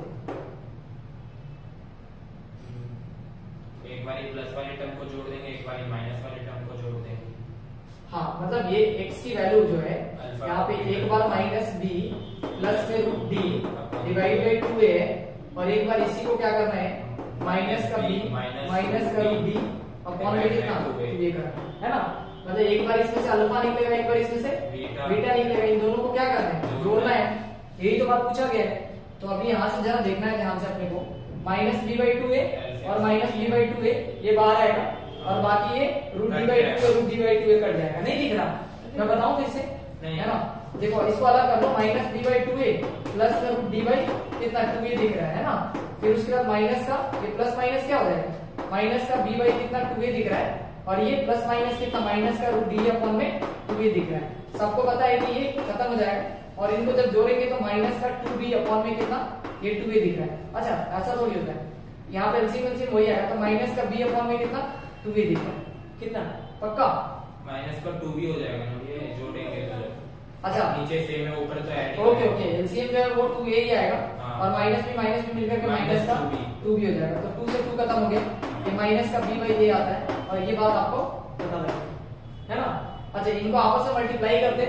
एक बारी प्लस वाले टर्म को जोड़ देंगे, एक बारी माइनस वाले टर्म को जोड़ देंगे। हाँ मतलब ये x की वैल्यू जो है यहाँ पे एक बार माइनस बी प्लस में root D divide by two A और एक बार इसी को क्या करना है माइनस का बी माइनस का रूट डी अपॉन में कितना टू ए करना है ना। मतलब एक बार इसमें से अल्फा निकलेगा, एक बार इसमें से बीटा निकलेगा, इन दोनों को क्या करना है जोड़ना है, यही तो बात पूछा गया है। तो अभी यहाँ से जरा देखना है ध्यान से अपने को, minus B by two A और minus B by two A ये बाहर आएगा और बाकी ये root D by two root D by two A cut जाएगा। नहीं दिख रहा, मैं बताऊं फिर से है ना। देखो इसको अलग कर लो, minus B by two A plus में रूट डी बाई कितना टू ए दिख रहा है ना। फिर उसके बाद माइनस का ये प्लस माइनस क्या हो जाएगा, माइनस का बी बाई कितना टू ए दिख रहा है और ये प्लस माइनस कितना माइनस का रूट डी अपॉन में टू ए दिख रहा है। सबको पता है कि ये खत्म हो जाएगा और इनको जब जोड़ेंगे तो माइनस का टू बी अपॉन में कितना ये टू ए दिख रहा है। अच्छा ऐसा थोड़ी होता है, यहाँ पे एलसीएम एलसीएम वही आएगा, तो माइनस का बी अपॉन में कितना टू बी दिख रहा है, कितना पक्का माइनस का टू भी हो जाएगा ना, ये जोड़ेंगे तो अच्छा नीचे सेम है ऊपर तो ऐड ओके ओके एलसीएम जो है वो टू ए ही आएगा और माइनस भी माइनस भी मिलकर के माइनस का टू भी हो जाएगा। तो टू से टू खत्म हो गया, ये माइनस का बी बाई ए आता है और ये बात आपको पता लगे है ना। अच्छा इनको आपस में मल्टीप्लाई करते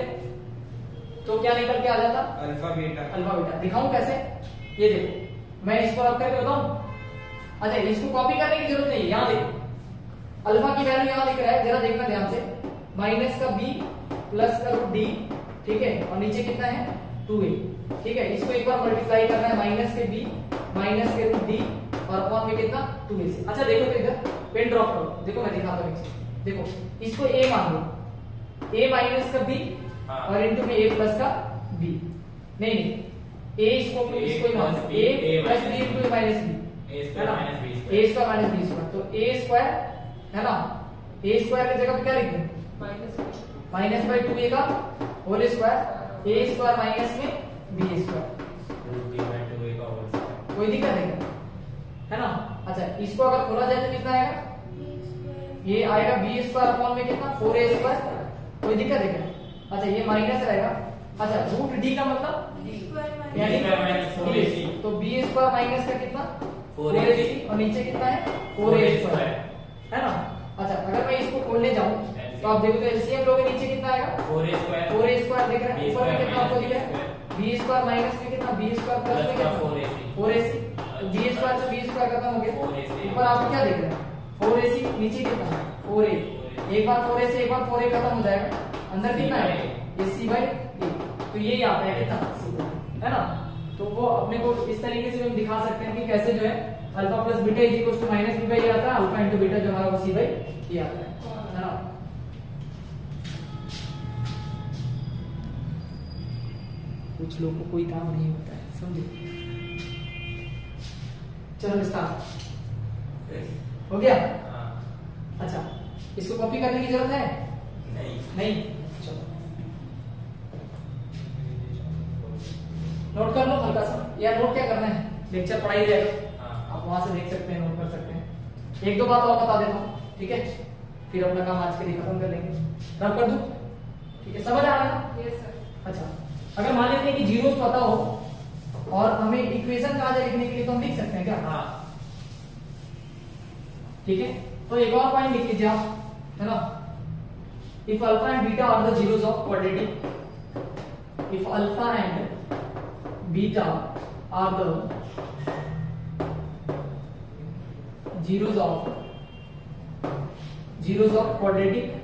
तो क्या निकल के आ जाता अल्फा बीटा। अल्फा बीटा दिखाऊं कैसे, ये देखो मैं इसको रख करके बताऊं। अच्छा इसको कॉपी करने की जरूरत नहीं, यहाँ देखो अल्फा की वैल्यू यहाँ दिख रहा है, जरा देखना ध्यान से, माइनस का बी प्लस का रूट डी ठीक है और नीचे कितना है टू ए ठीक है। इसको एक बार मल्टीप्लाई करना है माइनस के बी माइनस के रूट डी और अपॉन में कितना टू ए से। अच्छा देखो तो इधर पेन ड्रॉप करो, देखो मैं दिखाता हूँ, देखो इसको ए मान लो, ए माइनस का बी और इंटू में ए प्लस का बी, नहीं नहीं ए इसको इसको ही मान लो, A plus B into minus B है ना, A square minus B square, तो ए स्क्वायर है ना, ए स्क्वायर की जगह पे क्या लिख दें माइनस बाई टू ए का whole square, A square minus में बी स्क्वायर, कोई दिक्कत है है ना। अच्छा इसको अगर खोला जाए तो कितना आएगा, ये आएगा बी स्क्वायर अपॉन में कितना फोर ए स्क्वायर, कोई दिक्कत है क्या। अच्छा ये माइनस रहेगा, अच्छा रूट डी का मतलब यानी तो बी स्क्वायर माइनस का कितना फोर ए सी और नीचे कितना है फोर ए स्क्वायर है ना। अच्छा अगर मैं इसको खोलने जाऊं तो आप देखो तो एलसीएम लोगे नीचे कितना आएगा four A square, four A square दिख रहा है, ऊपर में कितना आपको दिख रहा है बी स्क्वायर माइनस में कितना बी स्क्वायर प्लस में कितना फोर ए सी, तो बी स्क्वायर से बी स्क्वायर खत्म हो गया, ऊपर आपको क्या दिख रहा है फोर ए सी, नीचे कितना फोर ए, एक बार फोर ए से एक बार फोर ए खत्म हो जाएगा, अंदर कितना है ये सी बाई ए, तो यही आता है कितना सी है ना। तो वो अपने को इस तरीके से हम दिखा सकते हैं कि कैसे जो है alpha plus beta is equal to minus B by A आता है, अल्फा इंटू बीटा जो हमारा वो सी बाई ए आता है है ना। कुछ लोगों को कोई काम नहीं होता है समझे। चलो स्टार्ट हो गया। अच्छा इसको कॉपी करने की जरूरत है नहीं नहीं, चलो नोट कर लो हल्का सा, या नोट क्या करना है लेक्चर पढ़ाई जाएगा आप वहां से देख सकते हैं नोट कर सकते हैं। एक दो बात और बता देता हूँ ठीक है, फिर अपना काम आज के लिए खत्म कर लेंगे। रब कर दूं ठीक है, समझ आ रहा है यस सर। अच्छा अगर मान लेते हैं कि जीरोस पता हो और हमें इक्वेशन कहा जाए लिखने के लिए तो हम लिख सकते हैं क्या, हाँ ठीक है। तो एक और पॉइंट लिख लीजिए आप है ना, if alpha and beta are the zeros of quadratic, if alpha and beta are the zeros of zeros of quadratic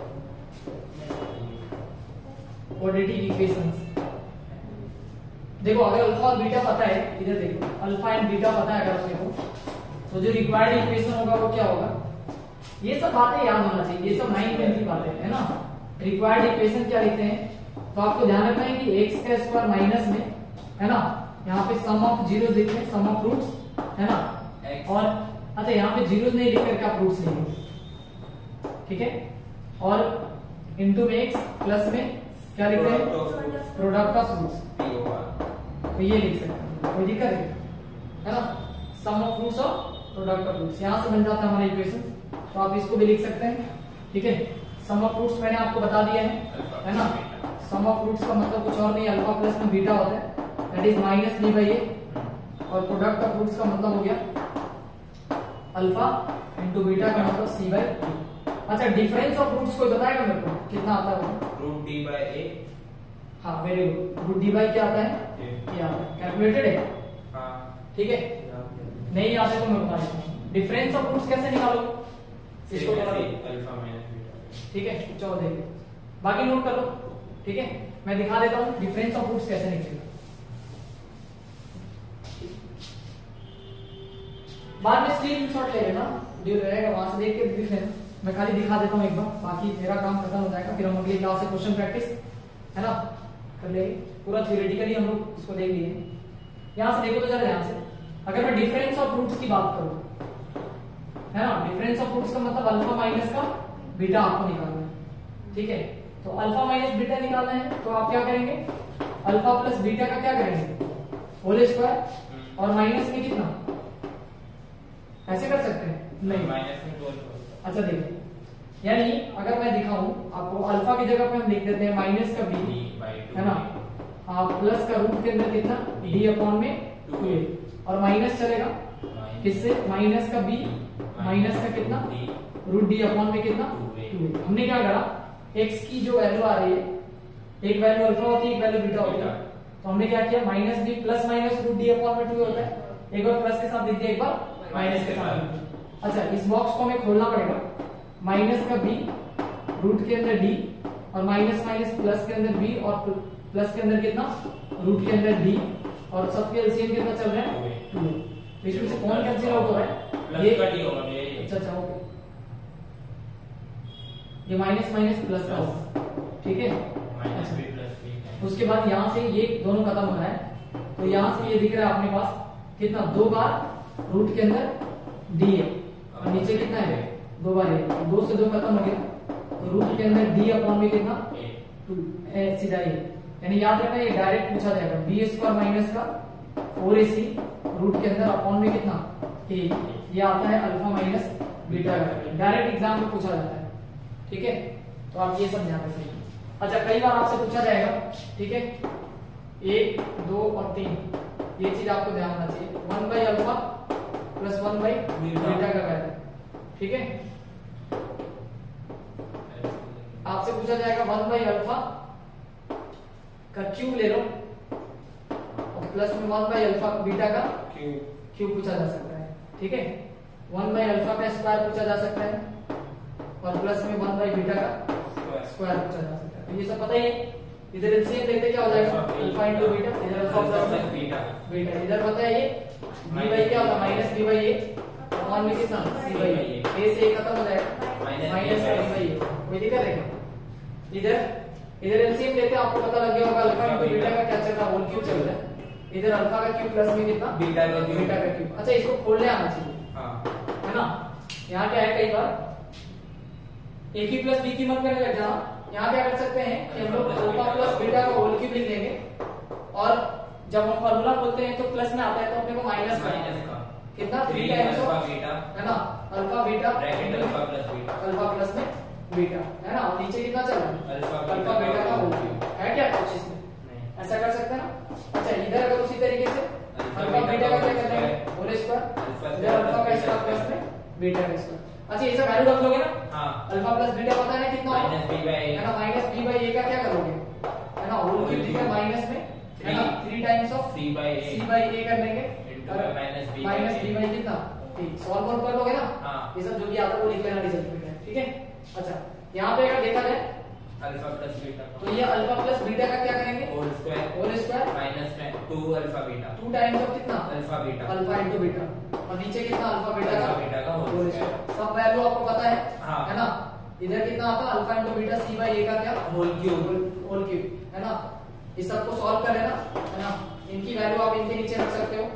quadratic equations. देखो अगर अल्फा और बीटा पता है, इधर देखो अल्फा एंड बीटा पता है अगर अपने को, तो जो रिक्वायर्ड इक्वेशन होगा वो क्या होगा, ये सब बातें याद होना चाहिए, ये सब नाइन टेंथ की बातें है ना। रिक्वायर्ड इक्वेशन क्या लिखते हैं, तो आपको ध्यान रखना है कि एक्स का स्क्वायर माइनस में है ना, यहाँ पे सम ऑफ जीरो लिखते हैं, सम ऑफ रूट्स है ना, और अच्छा यहाँ पे जीरो नहीं लिख करके आप रूट्स लिखेंगे, ठीक है। और इनटू में एक्स प्लस में क्या लिखते हैं, प्रोडक्ट ऑफ रूट्स, तो ये लिख सकते हैं, कोई दिक्कत है है ना। सम ऑफ रूट्स और प्रोडक्ट ऑफ रूट्स यहां से बन जाता है हमारा इक्वेशन, तो आप इसको भी लिख सकते हैं, ठीक है। सम ऑफ रूट्स मैंने आपको बता दिया है है ना। सम ऑफ रूट्स का मतलब कुछ और नहीं, अल्फा प्लस में बीटा होता है, that is minus B by A. और प्रोडक्ट ऑफ रूट्स का मतलब हो गया अल्फा इंटू बीटा का मतलब सी बाई टू। अच्छा डिफरेंस ऑफ रूट्स कोई बताएगा मेरे को कितना आता है वो? Root D by A. हाँ very good, root D by क्या आता है, ये आता है, कैलकुलेटेड है, हाँ ठीक है। नहीं आते तो मैं बता देता हूँ। डिफरेंस ऑफ रूट्स कैसे निकालो इसको, अल्फा माइनस बीटा, ठीक है। चलो देखिए, बाकी नोट कर लो, ठीक है। मैं दिखा देता हूँ डिफरेंस ऑफ रूट्स कैसे निकलेगा। बाद में स्क्रीनशॉट ले लेना, जो रहेगा वहां से देख के लिख लेना। मैं खाली दिखा देता हूँ एक बार, बाकी मेरा काम खत्म हो जाएगा, फिर हम अगली क्लास से क्वेश्चन प्रैक्टिस है ना कर लेंगे। पूरा थ्योरेटिकली हम लोग इसको देख लिए। यहां से देखो तो जरा ध्यान से, अगर मैं डिफरेंस ऑफ रूट्स की बात करूं है ना, डिफरेंस ऑफ रूट्स का मतलब अल्फा माइनस का बीटा आपको निकालना है, ठीक है। तो अल्फा माइनस बीटा निकालना है तो आप क्या करेंगे, अल्फा प्लस बीटा का क्या करेंगे, होल स्क्वायर और माइनस में कितना, ऐसे कर सकते हैं नहीं माइनस में दो। अच्छा देखिए, यानी अगर मैं दिखाऊं आपको, अल्फा की जगह पे हम लिख देते हैं माइनस का बी है ना, आप प्लस का रूट के अंदर कितना डी अपॉन में टू ए, और माइनस चलेगा किससे, माइनस का बी माइनस का कितना रूट डी अपॉन में कितना टू ए। हमने क्या करा, एक्स की जो वैल्यू आ रही है, एक वैल्यू अल्फा होती है एक वैल्यू बीटा होती है, तो हमने क्या किया, minus B plus minus root D upon में टू होता है, एक बार प्लस के साथ लिख दिया, एक बार माइनस के साथ लिख दिया। अच्छा इस बॉक्स को हमें खोलना पड़ेगा, माइनस का बी रूट के अंदर डी और माइनस माइनस प्लस के अंदर बी और प्लस के अंदर कितना रूट के अंदर डी, और सबके एलसीएम कितना चल रहा है टू। तो इसमें से कौन कैंसिल आउट हो रहा है, ये का डी होगा ये। अच्छा अच्छा ओके, ये माइनस माइनस प्लस का होगा, ठीक है। Minus B plus B. उसके बाद यहाँ से ये दोनों खत्म हो रहा है, तो यहाँ से ये दिख रहा है अपने पास कितना, दो बार रूट के अंदर डी है और नीचे कितना है दो बार है, दो से दो खत्म हो गया, तो रूट के अंदर डी अपॉन में कितना टू, सीधा ये, यानी याद रखना ये डायरेक्ट पूछा जाएगा, बी स्क्वायर माइनस का फोर ए सी रूट के अंदर अपॉन में कितना ए, ये आता है अल्फा माइनस बीटा का, डायरेक्ट एग्जाम में पूछा जाता है, ठीक है। तो आप ये सब ध्यान रखिए। अच्छा कई बार आपसे पूछा जाएगा, ठीक है, एक दो और तीन, ये चीज आपको ध्यान रखना चाहिए, one by alpha plus one by beta का वैल्यू, ठीक है। आपसे पूछा जाएगा वन बाई अल्फा का क्यूब ले लो और प्लस में वन बाई अल्फा बीटा का क्यूब क्यूब पूछा जा सकता है, ठीक है। वन बाई अल्फा का स्क्वायर पूछा जा सकता है और प्लस में वन बाई बीटा का स्क्वायर पूछा जा सकता है, तो ये सब पता ही है। इधर एलसीएम देखते क्या हो जाएगा, अल्फा इंटू बीटा, इधर अल्फा प्लस में बीटा बीटा, इधर पता है ये बी बाई क्या होगा, minus B by A upon में कितना सी बाई ए, ए से ए खत्म हो जाएगा, माइनस बी बाई ए, कोई दिक्कत है क्या? इधर इधर एलसीएम लेते हैं, आपको पता लग गया होगा अल्फा इंटू बीटा का क्या चल रहा है, होल क्यूब चल रहा है, इधर अल्फा का क्यूब प्लस में कितना बीटा का क्यूब, बीटा का क्यूब। अच्छा इसको खोलने आना चाहिए, हाँ है ना। यहाँ क्या है, कई बार ए की प्लस बी की मत करने लग जाना, यहाँ क्या कर सकते हैं कि हम लोग अल्फा प्लस बीटा का होल क्यूब लिख लेंगे, और जब हम फॉर्मूला बोलते हैं तो प्लस में आता है तो अपने को माइनस माइनस का कितना three times alpha of beta है ना, alpha beta bracket alpha plus beta, alpha plus में बीटा है ना, और नीचे कितना चल रहा है अल्फा अल्फा बीटा का होल क्यूब है, क्या कुछ इसमें नहीं, ऐसा कर सकते हैं ना। अच्छा इधर अगर उसी तरीके से अल्फा बीटा का क्या करना है, होल स्क्वायर, इधर अल्फा का स्क्वायर प्लस में बीटा का स्क्वायर। अच्छा ये सब वैल्यू रख लोगे ना, हाँ अल्फा प्लस बीटा पता है ना कितना होगा, माइनस बी बाई है ना, माइनस बी बाई ए का क्या करोगे, है ना, होल क्यूब ठीक है, माइनस में है ना three times of C by A C by A कर लेंगे, minus B minus B by कितना, ठीक, सॉल्व आउट कर लोगे ना, हाँ ये सब जो भी आता है वो लिख लेना रिजल्ट में, ठीक है। अच्छा यहाँ पे अगर देखा जाए अल्फा प्लस बीटा, तो ये अल्फा प्लस बीटा का क्या करेंगे, whole square whole square minus में two alpha beta, two times of कितना alpha beta, alpha into beta, और नीचे कितना अल्फा बीटा अल्फा का बीटा का होल होल स्क्वायर, स्क्वायर, सब वैल्यू आपको पता है, हाँ है ना। इधर कितना आता है alpha into beta C by A का क्या होल क्यूब, होल क्यूब, है ना। इस सबको सॉल्व कर लेना, है ना, इनकी वैल्यू आप इनके नीचे रख सकते हो,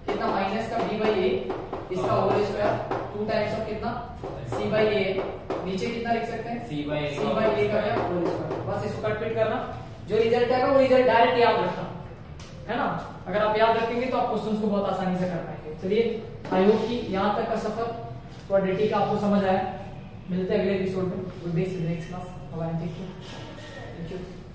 कितना माइनस का बी बाई ए इसका whole square two times of कितना सी बाई ए, नीचे कितना लिख सकते हैं सी बाई सी बाई ए का क्या होल स्क्वायर। बस इसको कट पिट करना, जो रिजल्ट आएगा वो रिजल्ट डायरेक्ट याद रखना है ना। अगर आप याद रखेंगे तो आप क्वेश्चंस को बहुत आसानी से कर पाएंगे। चलिए आई होप कि यहाँ तक का सफर क्वाड्रेटिक का आपको समझ आया। मिलते हैं अगले एपिसोड में। Good day, see you next class. Bye, thank you.